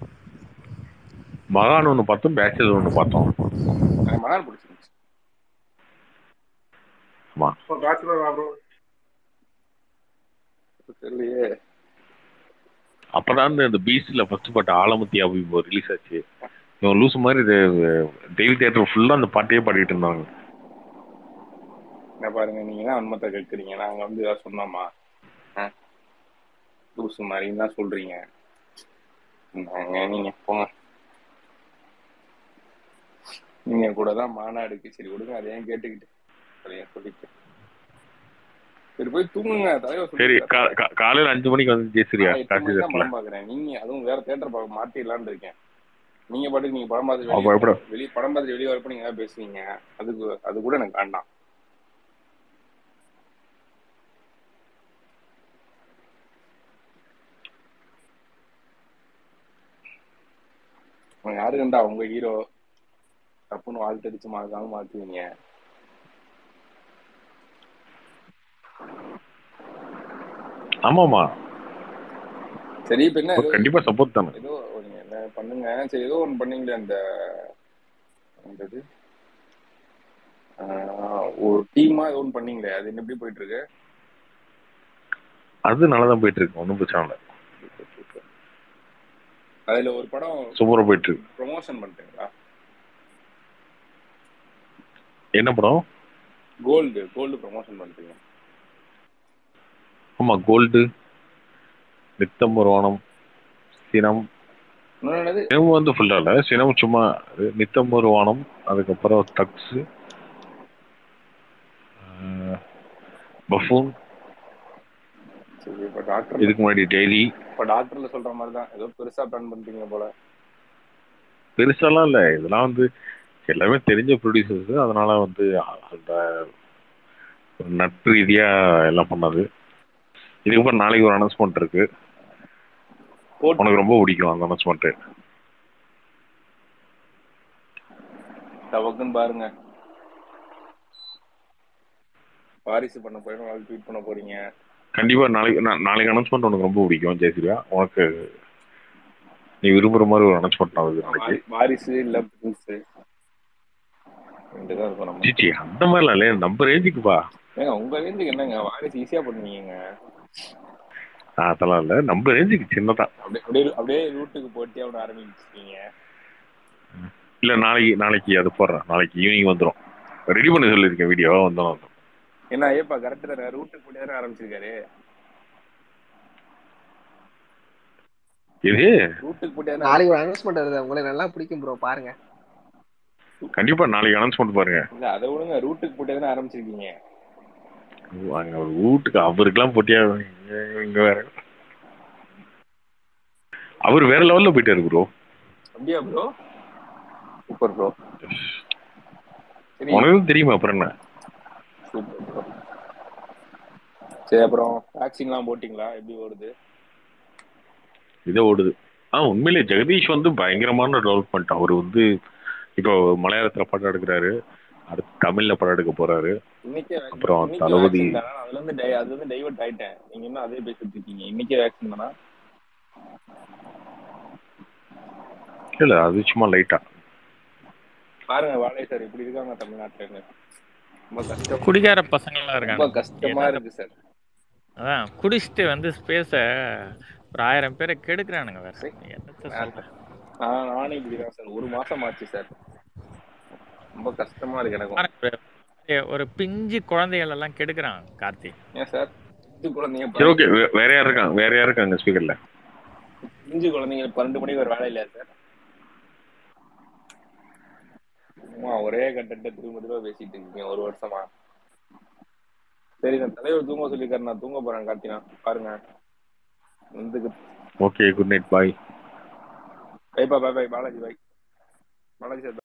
மகான் ஒன்று பார்த்தோம், பேச்சுலர் ஒன்று பார்த்தோம். எனக்கு மகான் பிடிச்சிருந்துச்சு. ஆமா, பேச்சுலர் ப்ரோ. அப்பதான் இந்த பீஸ்ட்ல ஃபர்ஸ்ட் பாட்டு ஆலமத்தி ரிலீஸ் ஆச்சு. இவன் லூசு மாதிரி தெய்வ தியேட்டர் ஃபுல்லா அந்த பாட்டையே பாடிட்டு இருந்தாங்க. என்ன பாருங்க, நீங்க தான் உண்மத்தை கேட்குறீங்க, நாங்க வந்து ஏதாவது சொன்னோமா? லூசு மாதிரின்னு தான் சொல்றீங்க. நீங்க போங்க, நீங்க கூட தான் மாநாடுக்கு. சரி விடுங்க, அதையும் கேட்டுக்கிட்டு அதையும் சொல்லிட்டு சரி போய் தூங்குங்க. தலைவர் சரி, சொல்லி காலையில 5 மணிக்கு வந்து ஜெயிச்சிரியா 8 காசி மணிக்கு தான் தேட்டர்ல. படம் பாக்குறேன். நீங்க அதுவும் வேற தேட்டர் பார்க்க மாட்டிடலான்னு இருக்கேன். நீங்க பாட்டுக்கு நீங்க படம் பார்த்து அப்ப எப்படி வெளியே படம் பார்த்து வெளியே வரப்ப நீங்க ஏதாவது பேசுவீங்க. அது கூட எனக்கு வேண்டாம். யாரு கண்டா உங்க ஹீரோ தப்புன்னு வாழ்த்து அடிச்சு மாத்தாம மாத்துவீங்க. ஆமாமா, சரி இப்ப என்ன கண்டிப்பா சப்போர்ட் தானே. ஏதோ நீங்க என்ன பண்ணுங்க. சரி ஏதோ ஒண்ணு பண்ணீங்களே அந்த ஒரு டீமா ஏதோ ஒண்ணு பண்ணீங்களே, அது என்ன எப்படி போயிட்டு இருக்கு? அது நல்லாதான் போயிட்டு இருக்கு, ஒன்றும் பிரச்சனை இல்லை. அதுல ஒரு படம் சூப்பரா போயிட்டு இருக்கு. ப்ரொமோஷன் பண்றீங்களா? என்ன படம்? கோல்டு ப்ரொமோஷன் பண்றீங்க? ஆமா, கோல்டு, நித்தம் ஒரு வானம், சினம் வந்து ஃபுல்லா இல்ல, சினம் சும்மா நித்தம் ஒரு வானம், அதுக்கப்புறம் தக்ஸ், பஃபூன், இதுக்கு முன்னாடி டெய்லி. இப்ப டாக்டர்ல சொல்ற மாதிரி தான் ஏதோ பெருசா பிளான் பண்றீங்க போல. பெருசாலாம் இல்ல, இதெல்லாம் வந்து எல்லாமே தெரிஞ்ச ப்ரொடியூசர்ஸ், அதனால வந்து அந்த நட்பு ரீதியா எல்லாம் பண்ணது. இதுக்கப்புறம் நாளைக்கு ஒரு அனௌன்ஸ்மெண்ட் இருக்கு, உனக்கு ரொம்ப பிடிக்கும் அந்த அனௌன்ஸ்மெண்ட். தவக்குன்னு பாருங்க, வாரிசு பண்ண போறீங்க, ட்வீட் பண்ண போறீங்க. கண்டிப்பா நாளைக்கு அனௌன்ஸ்மெண்ட் உனக்கு ரொம்ப பிடிக்கும் ஜெயசூர்யா. உனக்கு நீ விரும்புற மாதிரி ஒரு அனௌன்ஸ்மெண்ட் ஆகுது நாளைக்கு. வாரிசு இல்ல பிரின்ஸ் ரெண்டுதான் இருக்கும். நம்ம அந்த மாதிரிலாம் இல்ல, நம்ம ரேஞ்சுக்குப்பா. ஏங்க உங்க ரேஞ்சுக்கு என்னங்க வாரிசு ஈஸியா பண்ணுவீங்க. அதெல்லாம் இல்ல, நம்ம ரேஞ்சுக்கு சின்னதா அப்படியே ரூட்டுக்கு போட்டி அவனை ஆரம்பிச்சிருக்கீங்க. இல்ல நாளைக்கு அது போடுறேன், நாளைக்கு ஈவினிங் வந்துடும். ரெடி பண்ணி சொல்லியிருக்கேன், வீடியோ வந்துடும். என்ன ஐயப்பா கரெக்ட் தானே, ரூட்டுக்கு போட்டி தானே ஆரம்பிச்சிருக்காரு. இது ரூட்டுக்கு போட்டி நாளைக்கு ஒரு அனௌன்ஸ்மெண்ட் வருது, உங்களுக்கு நல்லா பிடிக்கும் ப்ரோ, பாருங்க. கண்டிப்பா நாளைக்கு அனௌன்ஸ்மெண்ட் பாருங்க. இல்ல அதை விடுங்க, ரூட்டுக்கு போட்டி தானே ஆரம்பிச்சிருக்கீங்க. ரூட்டுக்கு அவருக்கெல்லாம் போட்டியா? இங்க வேற அவர் வேற லெவல்ல போயிட்டாரு ப்ரோ. அப்படியா ப்ரோ? Super bro. உனக்கும் தெரியுமா அப்புறம் என்ன? Super bro. சரி அப்புறம் வேக்சின்லாம் போட்டிங்களா? எப்படி ஓடுது? இதை ஓடுது. உண்மையிலே ஜெகதீஷ் வந்து பயங்கரமான டெவலப்மெண்ட். அவர் வந்து இப்போ மலையாளத்துல படம் எடுக்கிறாரு, அடுத்து தமிழ்ல படம் எடுக்க போறாரு. அப்புறம் தளபதி அதுல இருந்து டைவர்ட் ஆயிட்டேன். நீங்க என்ன அதே பேசிட்டு இருக்கீங்க? இன்னைக்கே வேக்சின் தானா? இல்ல, அது சும்மா லைட்டா பாருங்க. வாழை சார் இப்படி இருக்காங்க தமிழ்நாட்டுல. ரொம்ப கஷ்டம், குடிகார பசங்களாம் இருக்காங்க. ரொம்ப கஷ்டமா இருக்கு சார். அதான் குடிச்சிட்டு வந்து ஸ்பேஸ ஒரு 1000 பேரை கெடுக்கிறானுங்க. வேற நானே இப்படிதான் சார், ஒரு மாசம் ஆச்சு சார். ரொம்ப கஷ்டமா இருக்கு எனக்கு. ஒரு பிஞ்சு குழந்தைகள் எல்லாம் கெடுக்கிறான் கார்த்திக். ஏன் சார் பிஞ்சு குழந்தைங்க? வேற யார் இருக்காங்க ஸ்பீக்கர்ல? பிஞ்சு குழந்தைங்க 12 மணிக்கு ஒரு வேலை இல்லையா சார்? ஒரே கண்டென்ட் திரும்ப பேசிட்டு இருக்கீங்க ஒரு வருஷமா. சரி, நான் தலைவர் தூங்க சொல்லிருக்காரு, நான் தூங்க போறேன். கார்த்தினா பாருங்க. Okay, good night, bye. Bye bye Balaji, bye Balaji sir.